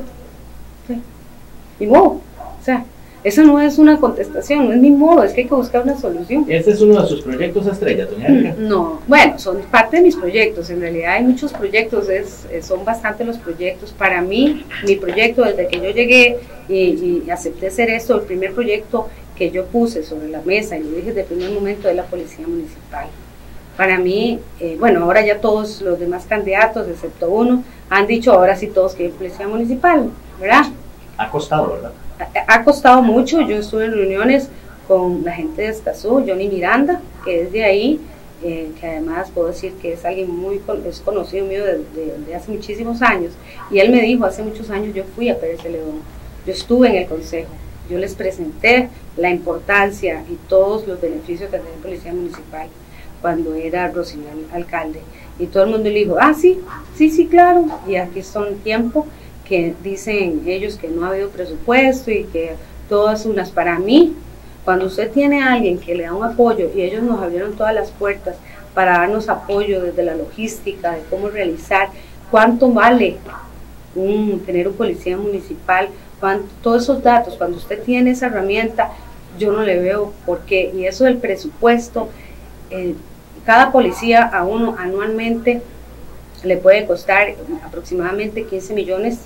y modo, o sea, eso no es una contestación, no es mi modo, es que hay que buscar una solución. ¿Este es uno de sus proyectos estrella, doña Erika? No, bueno, son parte de mis proyectos, en realidad hay muchos proyectos, son bastante los proyectos. Para mí, mi proyecto desde que yo llegué y acepté hacer esto, el primer proyecto que yo puse sobre la mesa, y lo dije desde el primer momento, es la policía municipal. Para mí, bueno, ahora ya todos los demás candidatos, excepto uno, han dicho ahora sí todos quieren policía municipal, ¿verdad? Ha costado, ¿verdad? Ha costado mucho. Yo estuve en reuniones con la gente de Escazú, Johnny Miranda, que es de ahí, que además puedo decir que es alguien es conocido mío de hace muchísimos años, y él me dijo, hace muchos años yo fui a Pérez Celedón, yo estuve en el consejo, yo les presenté la importancia y todos los beneficios que tenía la policía municipal cuando era Rocinal alcalde, y todo el mundo le dijo, sí, claro, y aquí son tiempo. que dicen ellos que no ha habido presupuesto y que todas unas. Para mí, cuando usted tiene a alguien que le da un apoyo y ellos nos abrieron todas las puertas para darnos apoyo desde la logística, de cómo realizar, cuánto vale tener un policía municipal, todos esos datos, cuando usted tiene esa herramienta, yo no le veo por qué. Y eso del presupuesto, cada policía a uno anualmente le puede costar aproximadamente 15 millones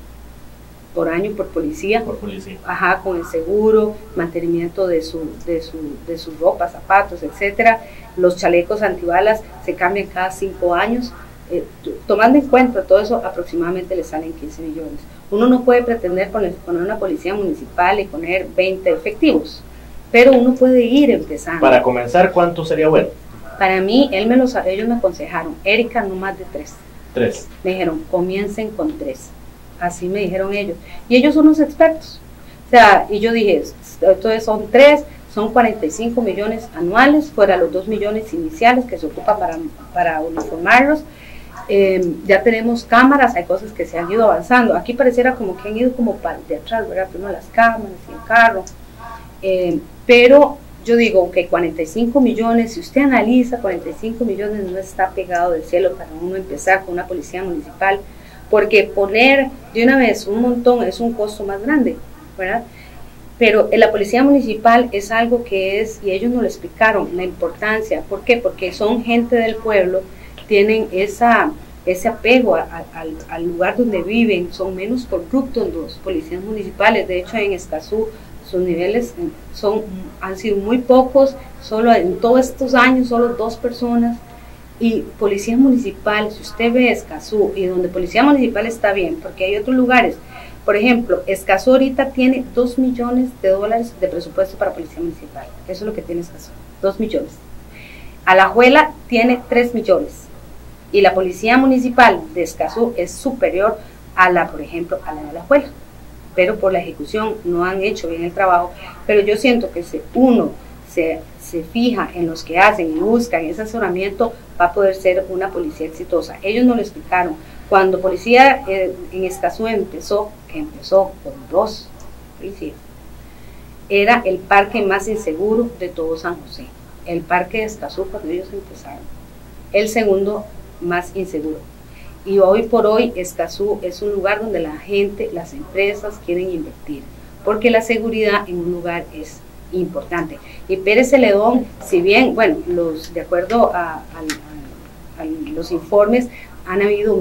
por año por policía. Por policía. Ajá, con el seguro, mantenimiento de su ropa, zapatos, etcétera. Los chalecos antibalas se cambian cada 5 años. Tomando en cuenta todo eso, aproximadamente le salen 15 millones. Uno no puede pretender poner una policía municipal y poner 20 efectivos, pero uno puede ir empezando. Para comenzar, ¿cuánto sería bueno? Para mí, ellos me aconsejaron, Erika, no más de 3. 3. Me dijeron, comiencen con 3. Así me dijeron ellos. Y ellos son los expertos. O sea, y yo dije, entonces son 3, son 45 millones anuales, fuera los 2 millones iniciales que se ocupan para uniformarlos. Ya tenemos cámaras, hay cosas que se han ido avanzando. Aquí pareciera como que han ido como para de atrás, ¿verdad? Primero las cámaras y el carro. Pero yo digo que 45 millones, si usted analiza, 45 millones no está pegado del cielo para uno empezar con una policía municipal, porque poner de una vez un montón es un costo más grande, ¿verdad? Pero la policía municipal es algo que es, y ellos nos lo explicaron, la importancia. ¿Por qué? Porque son gente del pueblo, tienen ese apego al lugar donde viven, son menos corruptos los policías municipales. De hecho, en Escazú sus niveles han sido muy pocos, solo en todos estos años, solo 2 personas. Y policía municipal, si usted ve Escazú, y donde policía municipal está bien, porque hay otros lugares, por ejemplo, Escazú ahorita tiene $2 millones de presupuesto para policía municipal. Eso es lo que tiene Escazú, 2 millones. Alajuela tiene 3 millones. Y la policía municipal de Escazú es superior a la, por ejemplo, a la de Alajuela. Pero por la ejecución no han hecho bien el trabajo. Pero yo siento que si uno se fija en los que hacen y buscan ese asesoramiento, va a poder ser una policía exitosa. Ellos nos lo explicaron. Cuando policía en Escazú empezó con 2 policías, era el parque más inseguro de todo San José. El parque de Escazú, cuando ellos empezaron, el segundo más inseguro. Y hoy por hoy Escazú es un lugar donde la gente, las empresas quieren invertir, porque la seguridad en un lugar es importante. Y Pérez Celedón, si bien, bueno, de acuerdo a los informes, han habido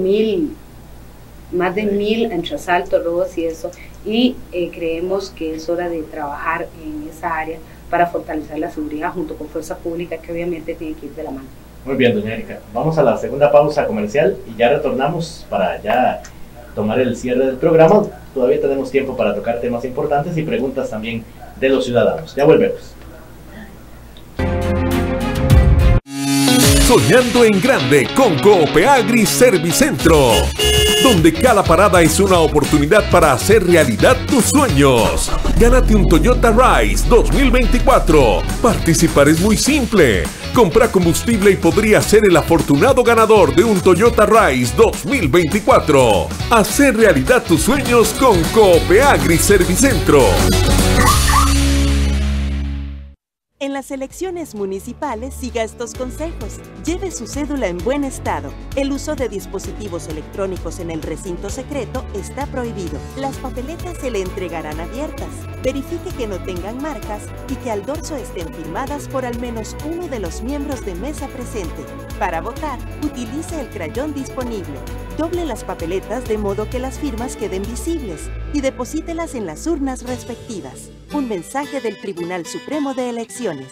más de 1000 entre asaltos, robos y eso, y creemos que es hora de trabajar en esa área para fortalecer la seguridad junto con fuerza pública, que obviamente tiene que ir de la mano. Muy bien, doña Erika. Vamos a la segunda pausa comercial y ya retornamos para ya tomar el cierre del programa. Todavía tenemos tiempo para tocar temas importantes y preguntas también de los ciudadanos. Ya volvemos. Soñando en grande con Coopeagri Servicentro, donde cada parada es una oportunidad para hacer realidad tus sueños. Gánate un Toyota Rise 2024. Participar es muy simple. Compra combustible y podría ser el afortunado ganador de un Toyota Rise 2024. Hacer realidad tus sueños con Coopeagri Servicentro. En las elecciones municipales siga estos consejos. Lleve su cédula en buen estado. El uso de dispositivos electrónicos en el recinto secreto está prohibido. Las papeletas se le entregarán abiertas. Verifique que no tengan marcas y que al dorso estén firmadas por al menos uno de los miembros de mesa presente. Para votar, utilice el crayón disponible. Doble las papeletas de modo que las firmas queden visibles y deposítelas en las urnas respectivas. Un mensaje del Tribunal Supremo de Elecciones.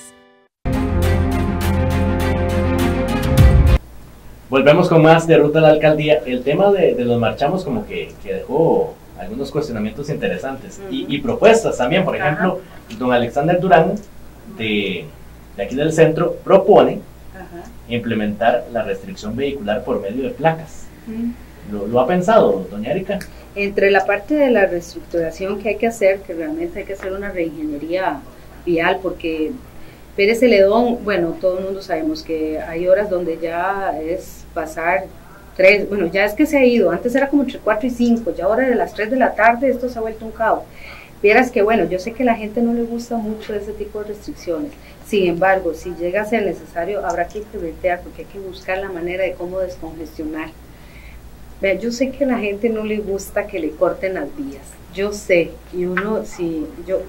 Volvemos con más de Ruta a la Alcaldía. El tema de los marchamos como que dejó algunos cuestionamientos interesantes y propuestas también. Por ejemplo, don Alexander Durán de aquí del centro propone implementar la restricción vehicular por medio de placas. ¿Lo ha pensado, doña Erika? Entre la parte de la reestructuración que hay que hacer, que realmente hay que hacer una reingeniería vial, porque Pérez Celedón, bueno, todo el mundo sabemos que hay horas donde ya es pasar 3, bueno, ya es que se ha ido, antes era como entre 4 y 5, ya ahora de las 3 de la tarde esto se ha vuelto un caos. Vieras que bueno, yo sé que a la gente no le gusta mucho ese tipo de restricciones, sin embargo, si llega a ser necesario, habrá que implementar, porque hay que buscar la manera de cómo descongestionar. Vea, yo sé que a la gente no le gusta que le corten las vías, yo sé, y uno si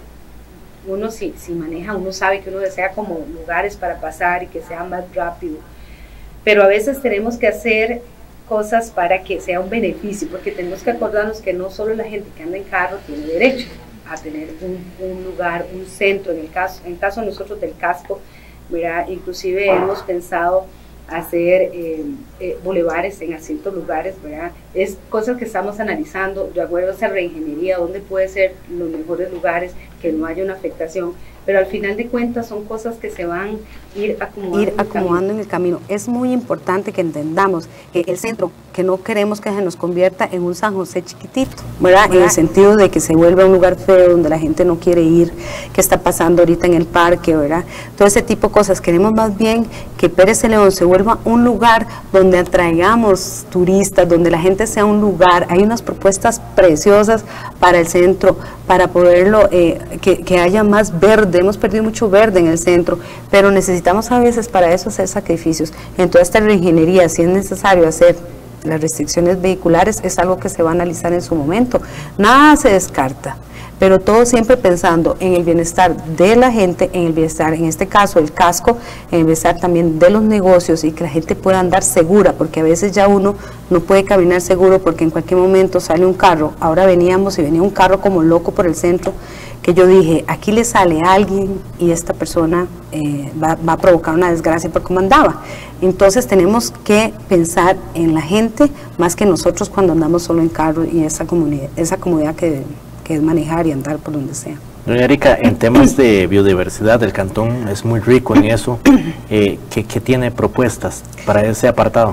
maneja, uno sabe que uno desea como lugares para pasar y que sea más rápido, pero a veces tenemos que hacer cosas para que sea un beneficio, porque tenemos que acordarnos que no solo la gente que anda en carro tiene derecho a tener un lugar, un centro, en el caso de nosotros del casco, ¿verdad? Inclusive hemos pensado hacer bulevares en ciertos lugares, ¿verdad? Es cosas que estamos analizando, de acuerdo a esa reingeniería, dónde puede ser los mejores lugares, que no haya una afectación, pero al final de cuentas son cosas que se van a ir acomodando en el camino. Es muy importante que entendamos que el centro, que no queremos que se nos convierta en un San José chiquitito, ¿verdad? En el sentido de que se vuelva un lugar feo donde la gente no quiere ir, que está pasando ahorita en el parque, ¿verdad? Todo ese tipo de cosas. Queremos más bien que Pérez Celedón se vuelva un lugar donde atraigamos turistas, donde la gente sea un lugar. Hay unas propuestas preciosas para el centro, para poderlo, que haya más verde. Hemos perdido mucho verde en el centro, pero necesitamos a veces para eso hacer sacrificios. En toda esta reingeniería, si es necesario hacer las restricciones vehiculares, es algo que se va a analizar en su momento. Nada se descarta, pero todo siempre pensando en el bienestar de la gente, en el bienestar, en este caso, el casco, en el bienestar también de los negocios y que la gente pueda andar segura, porque a veces ya uno no puede caminar seguro porque en cualquier momento sale un carro. Ahora venía un carro como loco por el centro, que yo dije, aquí le sale a alguien y esta persona va a provocar una desgracia por cómo andaba. Entonces tenemos que pensar en la gente más que nosotros cuando andamos solo en carro y esa comodidad que es manejar y andar por donde sea. Doña Erika, en temas de biodiversidad, el cantón es muy rico en eso. ¿Qué tiene propuestas para ese apartado?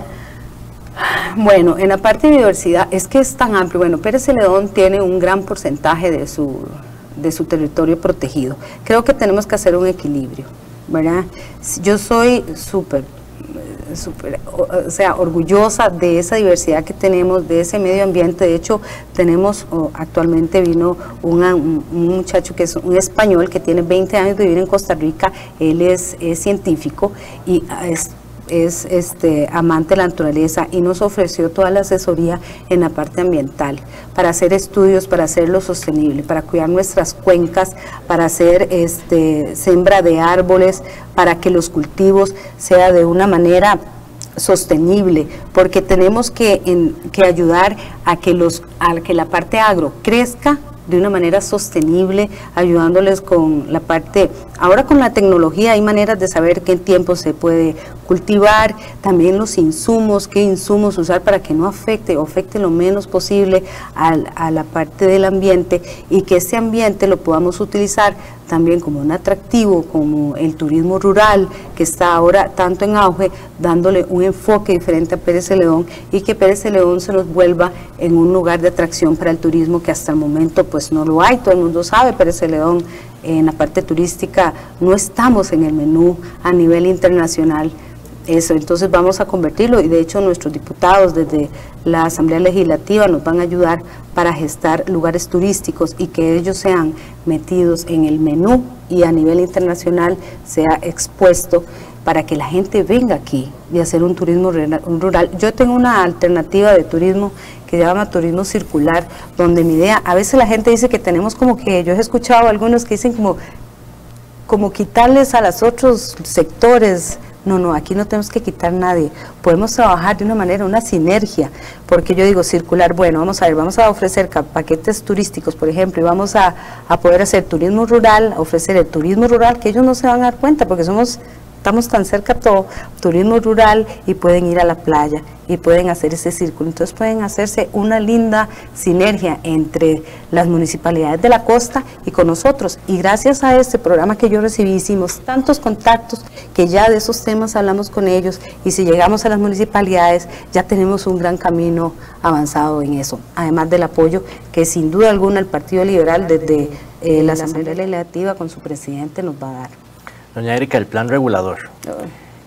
Bueno, en la parte de biodiversidad es que es tan amplio. Bueno, Pérez Celedón tiene un gran porcentaje de su territorio protegido. Creo que tenemos que hacer un equilibrio, ¿verdad? Yo soy súper, o sea, orgullosa de esa diversidad que tenemos, de ese medio ambiente. De hecho, tenemos, actualmente vino un muchacho que es un español que tiene 20 años de vivir en Costa Rica. Él es científico y es amante de la naturaleza y nos ofreció toda la asesoría en la parte ambiental para hacer estudios, para hacerlo sostenible, para cuidar nuestras cuencas, para hacer siembra de árboles, para que los cultivos sea de una manera sostenible, porque tenemos que ayudar a que la parte agro crezca de una manera sostenible, ayudándoles con la parte, ahora con la tecnología hay maneras de saber qué tiempo se puede cultivar, también los insumos, qué insumos usar para que no afecte lo menos posible a la parte del ambiente y que ese ambiente lo podamos utilizar también como un atractivo, como el turismo rural que está ahora tanto en auge, dándole un enfoque diferente a Pérez Celedón y que Pérez Celedón se nos vuelva en un lugar de atracción para el turismo que hasta el momento pues no lo hay. Todo el mundo sabe, Pérez Celedón en la parte turística no estamos en el menú a nivel internacional. Eso, entonces vamos a convertirlo y de hecho nuestros diputados desde la Asamblea Legislativa nos van a ayudar para gestar lugares turísticos y que ellos sean metidos en el menú y a nivel internacional sea expuesto para que la gente venga aquí y hacer un turismo rural. Yo tengo una alternativa de turismo que se llama turismo circular, donde mi idea, a veces la gente dice que tenemos como que, yo he escuchado a algunos que dicen como quitarles a los otros sectores. No, aquí no tenemos que quitar nadie, podemos trabajar de una manera, una sinergia, porque yo digo circular, bueno, vamos a ofrecer paquetes turísticos, por ejemplo, y vamos a poder hacer turismo rural, ofrecer el turismo rural, que ellos no se van a dar cuenta, porque estamos tan cerca todo, turismo rural, y pueden ir a la playa, y pueden hacer ese círculo. Entonces pueden hacerse una linda sinergia entre las municipalidades de la costa y con nosotros. Y gracias a este programa que yo recibí, hicimos tantos contactos que ya de esos temas hablamos con ellos, y si llegamos a las municipalidades ya tenemos un gran camino avanzado en eso, además del apoyo que sin duda alguna el Partido Liberal desde la Asamblea Legislativa con su presidente nos va a dar. Doña Erika, el plan regulador.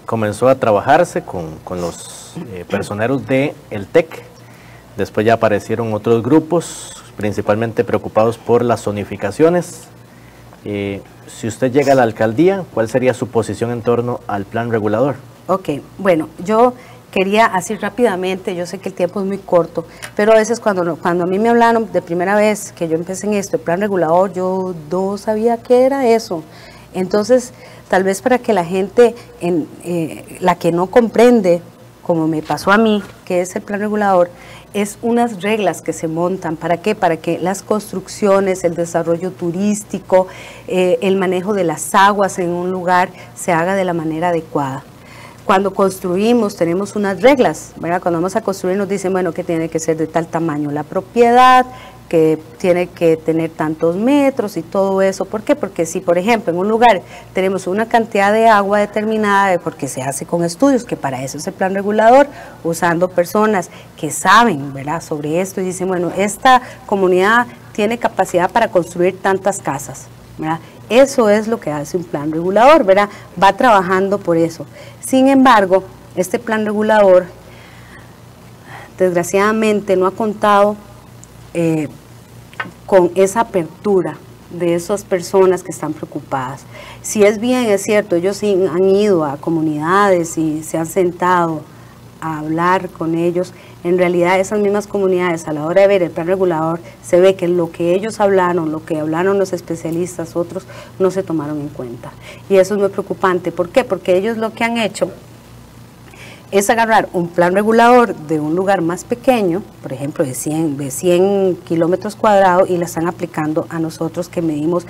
comenzó a trabajarse con los personeros del TEC. Después ya aparecieron otros grupos, principalmente preocupados por las zonificaciones. Si usted llega a la alcaldía, ¿cuál sería su posición en torno al plan regulador? Ok, bueno, yo quería así rápidamente, yo sé que el tiempo es muy corto, pero a veces cuando a mí me hablaron de primera vez que yo empecé en esto, el plan regulador, yo no sabía qué era eso. Entonces, tal vez para que la gente, la que no comprende, como me pasó a mí, que es el plan regulador, es unas reglas que se montan. ¿Para qué? Para que las construcciones, el desarrollo turístico, el manejo de las aguas en un lugar se haga de la manera adecuada. Cuando construimos tenemos unas reglas, ¿verdad? Cuando vamos a construir nos dicen, bueno, que tiene que ser de tal tamaño la propiedad, que tiene que tener tantos metros y todo eso. ¿Por qué? Porque si, por ejemplo, en un lugar tenemos una cantidad de agua determinada, porque se hace con estudios, que para eso es el plan regulador, usando personas que saben, ¿verdad?, sobre esto, y dicen, bueno, esta comunidad tiene capacidad para construir tantas casas, ¿verdad? Eso es lo que hace un plan regulador, ¿verdad? Va trabajando por eso. Sin embargo, este plan regulador, desgraciadamente, no ha contado con esa apertura de esas personas que están preocupadas. Si es bien, es cierto, ellos sí han ido a comunidades y se han sentado a hablar con ellos. En realidad esas mismas comunidades, a la hora de ver el plan regulador, se ve que lo que ellos hablaron, lo que hablaron los especialistas, otros, no se tomaron en cuenta. Y eso es muy preocupante. ¿Por qué? Porque ellos lo que han hecho es agarrar un plan regulador de un lugar más pequeño, por ejemplo de 100 kilómetros cuadrados, y la están aplicando a nosotros que medimos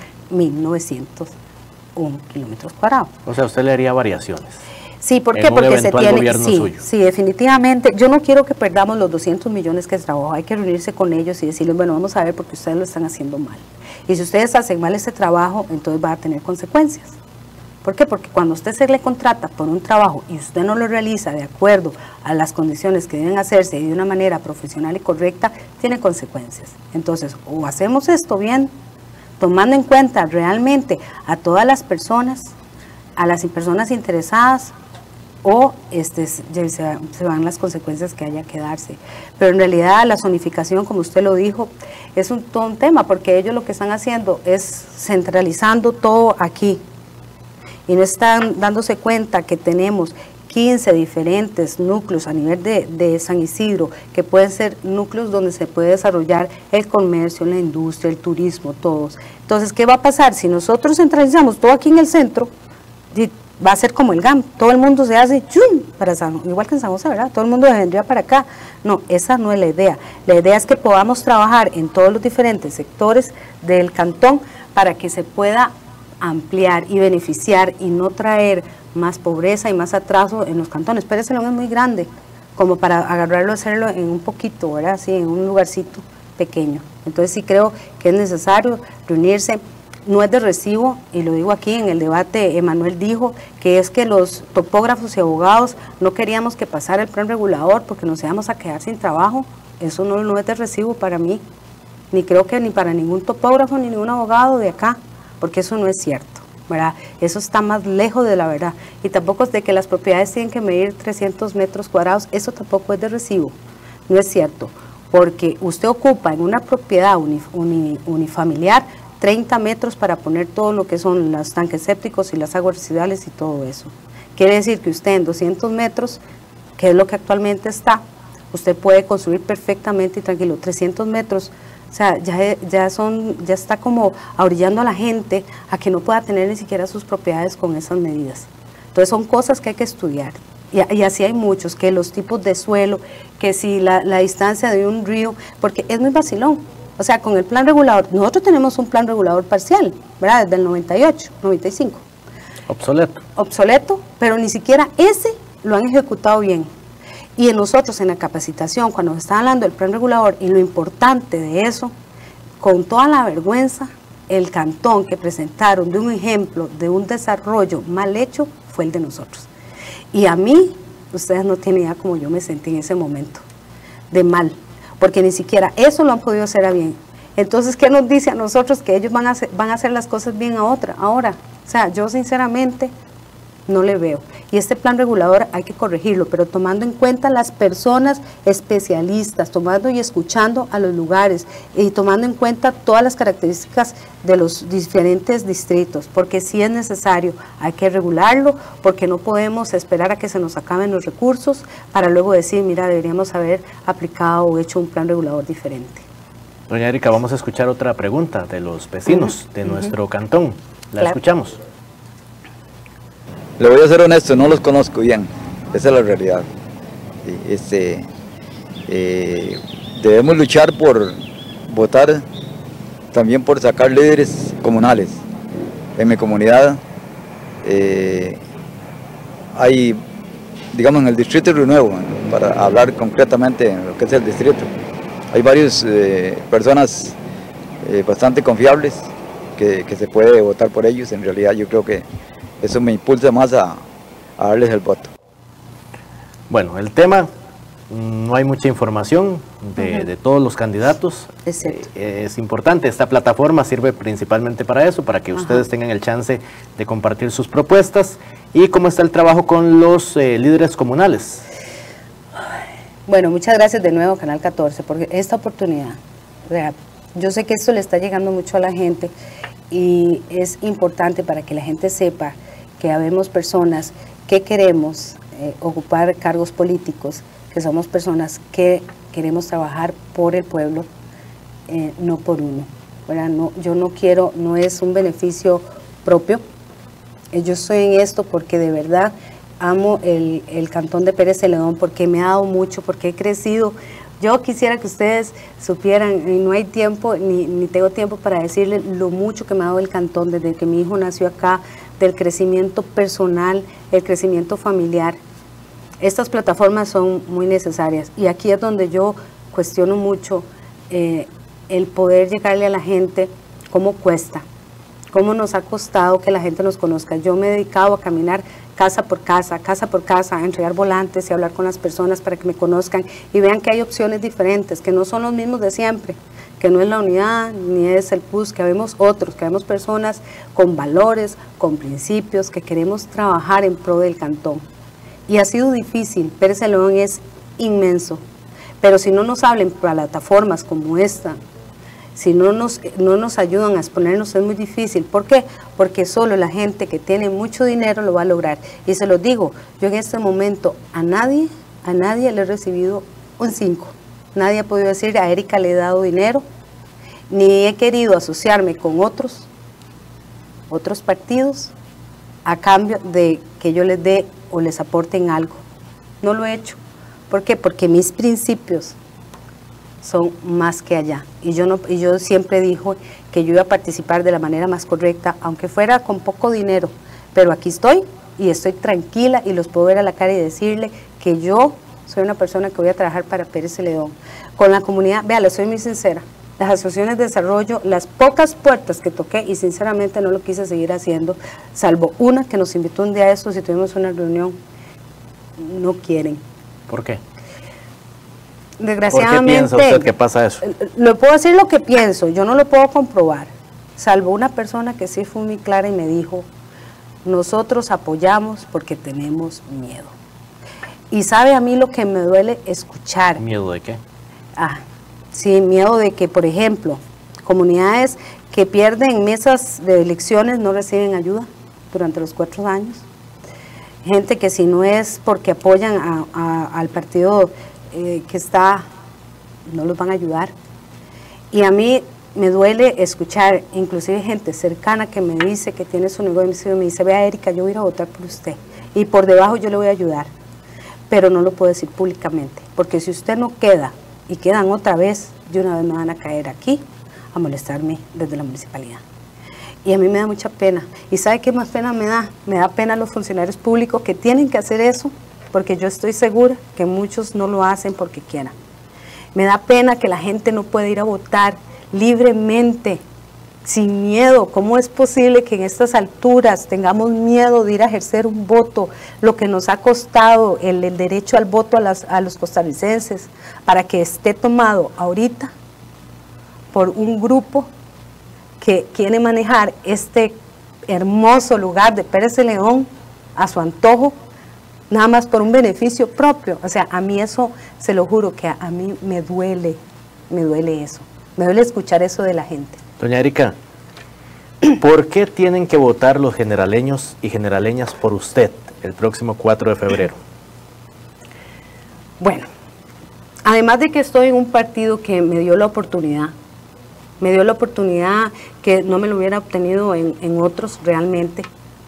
1901 kilómetros cuadrados. O sea, usted le haría variaciones. Sí, ¿por qué? Porque se tiene, sí, definitivamente. Yo no quiero que perdamos los 200 millones que trabajó. Hay que reunirse con ellos y decirles, bueno, vamos a ver porque ustedes lo están haciendo mal. Y si ustedes hacen mal este trabajo, entonces va a tener consecuencias. ¿Por qué? Porque cuando usted se le contrata por un trabajo y usted no lo realiza de acuerdo a las condiciones que deben hacerse y de una manera profesional y correcta, tiene consecuencias. Entonces, o hacemos esto bien, tomando en cuenta realmente a todas las personas, a las personas interesadas, o se van las consecuencias que haya que darse. Pero en realidad la zonificación, como usted lo dijo, es todo un tema, porque ellos lo que están haciendo es centralizando todo aquí, y no están dándose cuenta que tenemos 15 diferentes núcleos a nivel de San Isidro, que pueden ser núcleos donde se puede desarrollar el comercio, la industria, el turismo, todos. Entonces, ¿qué va a pasar? Si nosotros centralizamos todo aquí en el centro, va a ser como el GAM, todo el mundo se hace ¡chum! Para igual que en San José, ¿verdad? Todo el mundo vendría para acá. No, esa no es la idea. La idea es que podamos trabajar en todos los diferentes sectores del cantón para que se pueda ampliar y beneficiar y no traer más pobreza y más atraso en los cantones. Pérez Celedón es muy grande como para agarrarlo, hacerlo en un poquito, ¿verdad? Así, en un lugarcito pequeño. Entonces sí creo que es necesario reunirse. No es de recibo, y lo digo aquí en el debate, Emanuel dijo que es que los topógrafos y abogados no queríamos que pasara el plan regulador porque nos íbamos a quedar sin trabajo. Eso no es de recibo para mí, ni creo que ni para ningún topógrafo ni ningún abogado de acá, porque eso no es cierto, ¿verdad? Eso está más lejos de la verdad. Y tampoco es de que las propiedades tienen que medir 300 metros cuadrados, eso tampoco es de recibo, no es cierto, porque usted ocupa en una propiedad unifamiliar 30 metros para poner todo lo que son los tanques sépticos y las aguas residuales y todo eso. Quiere decir que usted en 200 metros, que es lo que actualmente está, usted puede construir perfectamente y tranquilo. 300 metros, o sea, ya está como orillando a la gente a que no pueda tener ni siquiera sus propiedades con esas medidas. Entonces son cosas que hay que estudiar. Y así hay muchos, que los tipos de suelo, que si la distancia de un río, porque es muy vacilón. O sea, con el plan regulador, nosotros tenemos un plan regulador parcial, ¿verdad? Desde el 98, 95. Obsoleto. Obsoleto, pero ni siquiera ese lo han ejecutado bien. Y en nosotros, en la capacitación, cuando nos está hablando del plan regulador y lo importante de eso, con toda la vergüenza, el cantón que presentaron de un ejemplo de un desarrollo mal hecho fue el de nosotros. Y a mí, ustedes no tienen idea cómo yo me sentí en ese momento, de mal, porque ni siquiera eso lo han podido hacer a bien. Entonces, ¿qué nos dice a nosotros? Que ellos van a hacer las cosas bien ahora. O sea, yo sinceramente no le veo. Y este plan regulador hay que corregirlo, pero tomando en cuenta las personas especialistas, tomando y escuchando a los lugares y tomando en cuenta todas las características de los diferentes distritos, porque si es necesario, hay que regularlo, porque no podemos esperar a que se nos acaben los recursos para luego decir, mira, deberíamos haber aplicado o hecho un plan regulador diferente. Doña Erika, vamos a escuchar otra pregunta de los vecinos de nuestro cantón. La escuchamos. Le voy a ser honesto, no los conozco bien, esa es la realidad. Debemos luchar por votar, también por sacar líderes comunales. En mi comunidad hay, digamos, en el distrito de Río Nuevo, para hablar concretamente en lo que es el distrito, hay varias personas bastante confiables que se puede votar por ellos. En realidad yo creo que eso me impulsa más a darles el voto. Bueno, el tema, no hay mucha información de todos los candidatos. Es importante, esta plataforma sirve principalmente para eso, para que ustedes tengan el chance de compartir sus propuestas. ¿Y cómo está el trabajo con los líderes comunales? Bueno, muchas gracias de nuevo Canal 14 por esta oportunidad. Yo sé que esto le está llegando mucho a la gente y es importante para que la gente sepa que habemos personas que queremos ocupar cargos políticos, que somos personas que queremos trabajar por el pueblo, no por uno. No, yo no quiero, no es un beneficio propio. Yo estoy en esto porque de verdad amo el cantón de Pérez Celedón, porque me ha dado mucho, porque he crecido. Yo quisiera que ustedes supieran, y no hay tiempo, ni tengo tiempo para decirles lo mucho que me ha dado el cantón desde que mi hijo nació acá, del crecimiento personal, el crecimiento familiar. Estas plataformas son muy necesarias y aquí es donde yo cuestiono mucho el poder llegarle a la gente, cómo cuesta, cómo nos ha costado que la gente nos conozca. Yo me he dedicado a caminar casa por casa, a entregar volantes y hablar con las personas para que me conozcan y vean que hay opciones diferentes, que no son los mismos de siempre, que no es la unidad ni es el PUS, que habemos otros, que habemos personas con valores, con principios, que queremos trabajar en pro del cantón. Y ha sido difícil, Pérez Celedón es inmenso, pero si no nos hablan plataformas como esta, si no nos ayudan a exponernos, es muy difícil. ¿Por qué? Porque solo la gente que tiene mucho dinero lo va a lograr. Y se los digo, yo en este momento a nadie le he recibido un 5. Nadie ha podido decir a Erika le he dado dinero, ni he querido asociarme con otros partidos a cambio de que yo les dé o les aporten algo. No lo he hecho. ¿Por qué? Porque mis principios son más que allá. Y yo siempre dijo que yo iba a participar de la manera más correcta, aunque fuera con poco dinero. Pero aquí estoy y estoy tranquila y los puedo ver a la cara y decirle que yo soy una persona que voy a trabajar para Pérez Celedón. Con la comunidad, vea, le soy muy sincera. Las asociaciones de desarrollo, las pocas puertas que toqué, y sinceramente no lo quise seguir haciendo, salvo una que nos invitó un día a estos y tuvimos una reunión, no quieren. ¿Por qué? Desgraciadamente. ¿Por qué piensa usted que pasa eso? Le puedo decir lo que pienso, yo no lo puedo comprobar, salvo una persona que sí fue muy clara y me dijo, nosotros apoyamos porque tenemos miedo. Y sabe a mí lo que me duele escuchar. ¿Miedo de qué? Sí, miedo de que, por ejemplo, comunidades que pierden mesas de elecciones no reciben ayuda durante los 4 años. Gente que si no es porque apoyan al partido que está, no los van a ayudar. Y a mí me duele escuchar, inclusive gente cercana que me dice que tiene su negocio y me dice, vea Erika, yo voy a ir a votar por usted. Y por debajo yo le voy a ayudar. Pero no lo puedo decir públicamente, porque si usted no queda y quedan otra vez, de una vez me van a caer aquí a molestarme desde la municipalidad. Y a mí me da mucha pena. ¿Y sabe qué más pena me da? Me da pena los funcionarios públicos que tienen que hacer eso, porque yo estoy segura que muchos no lo hacen porque quieran. Me da pena que la gente no pueda ir a votar libremente, sin miedo. ¿Cómo es posible que en estas alturas tengamos miedo de ir a ejercer un voto? Lo que nos ha costado el derecho al voto a los costarricenses, para que esté tomado ahorita por un grupo que quiere manejar este hermoso lugar de Pérez Celedón a su antojo, nada más por un beneficio propio. O sea, a mí eso, se lo juro, que a mí me duele eso. Me duele escuchar eso de la gente. Doña Erika, ¿por qué tienen que votar los generaleños y generaleñas por usted el próximo 4 de febrero? Bueno, además de que estoy en un partido que me dio la oportunidad que no me lo hubiera obtenido en otros realmente,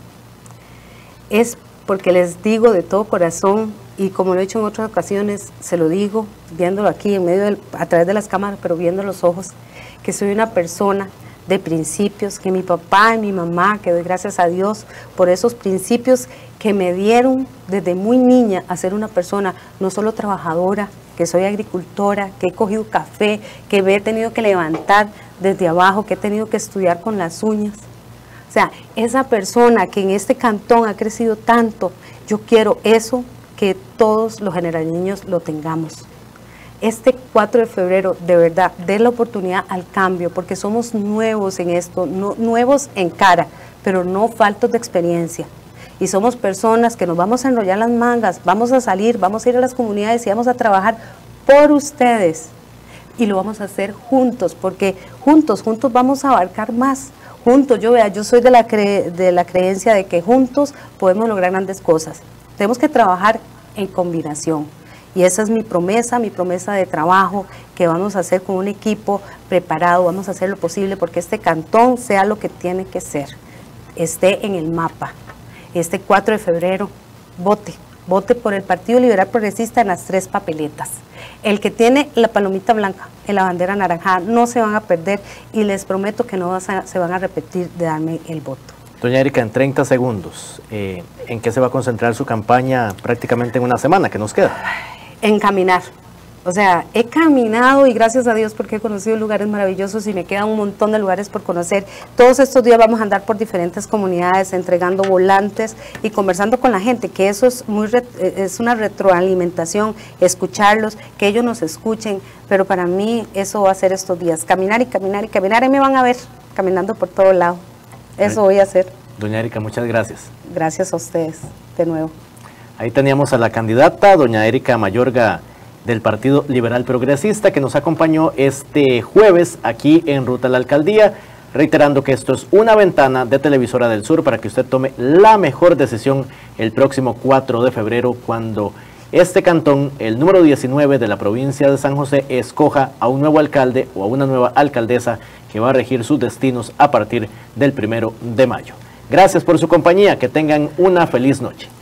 es porque les digo de todo corazón, y como lo he hecho en otras ocasiones, se lo digo, viéndolo aquí en medio a través de las cámaras, pero viendo los ojos, que soy una persona de principios, que mi papá y mi mamá, que doy gracias a Dios por esos principios que me dieron desde muy niña a ser una persona no solo trabajadora, que soy agricultora, que he cogido café, que me he tenido que levantar desde abajo, que he tenido que estudiar con las uñas. O sea, esa persona que en este cantón ha crecido tanto, yo quiero eso, que todos los generaleños lo tengamos. Este 4 de febrero, de verdad, dé la oportunidad al cambio, porque somos nuevos en esto, nuevos en cara, pero no faltos de experiencia. Y somos personas que nos vamos a enrollar las mangas, vamos a salir, vamos a ir a las comunidades y vamos a trabajar por ustedes. Y lo vamos a hacer juntos, porque juntos vamos a abarcar más. Juntos, yo soy de la creencia de que juntos podemos lograr grandes cosas. Tenemos que trabajar en combinación. Y esa es mi promesa de trabajo, que vamos a hacer con un equipo preparado, vamos a hacer lo posible porque este cantón sea lo que tiene que ser, esté en el mapa. Este 4 de febrero, vote por el Partido Liberal Progresista en las 3 papeletas. El que tiene la palomita blanca en la bandera naranjada, no se van a perder y les prometo que no se van a repetir de darme el voto. Doña Erika, en 30 segundos, ¿en qué se va a concentrar su campaña prácticamente en una semana que nos queda? En caminar. O sea, he caminado y gracias a Dios porque he conocido lugares maravillosos y me quedan un montón de lugares por conocer. Todos estos días vamos a andar por diferentes comunidades entregando volantes y conversando con la gente, que eso es una retroalimentación, escucharlos, que ellos nos escuchen, pero para mí eso va a ser estos días, caminar y caminar y caminar, y me van a ver caminando por todo lado. Eso voy a hacer. Doña Erika, muchas gracias. Gracias a ustedes, de nuevo. Ahí teníamos a la candidata, doña Erika Mayorga, del Partido Liberal Progresista, que nos acompañó este jueves aquí en Ruta a la Alcaldía, reiterando que esto es una ventana de Televisora del Sur para que usted tome la mejor decisión el próximo 4 de febrero, cuando este cantón, el número 19 de la provincia de San José, escoja a un nuevo alcalde o a una nueva alcaldesa que va a regir sus destinos a partir del 1 de mayo. Gracias por su compañía, que tengan una feliz noche.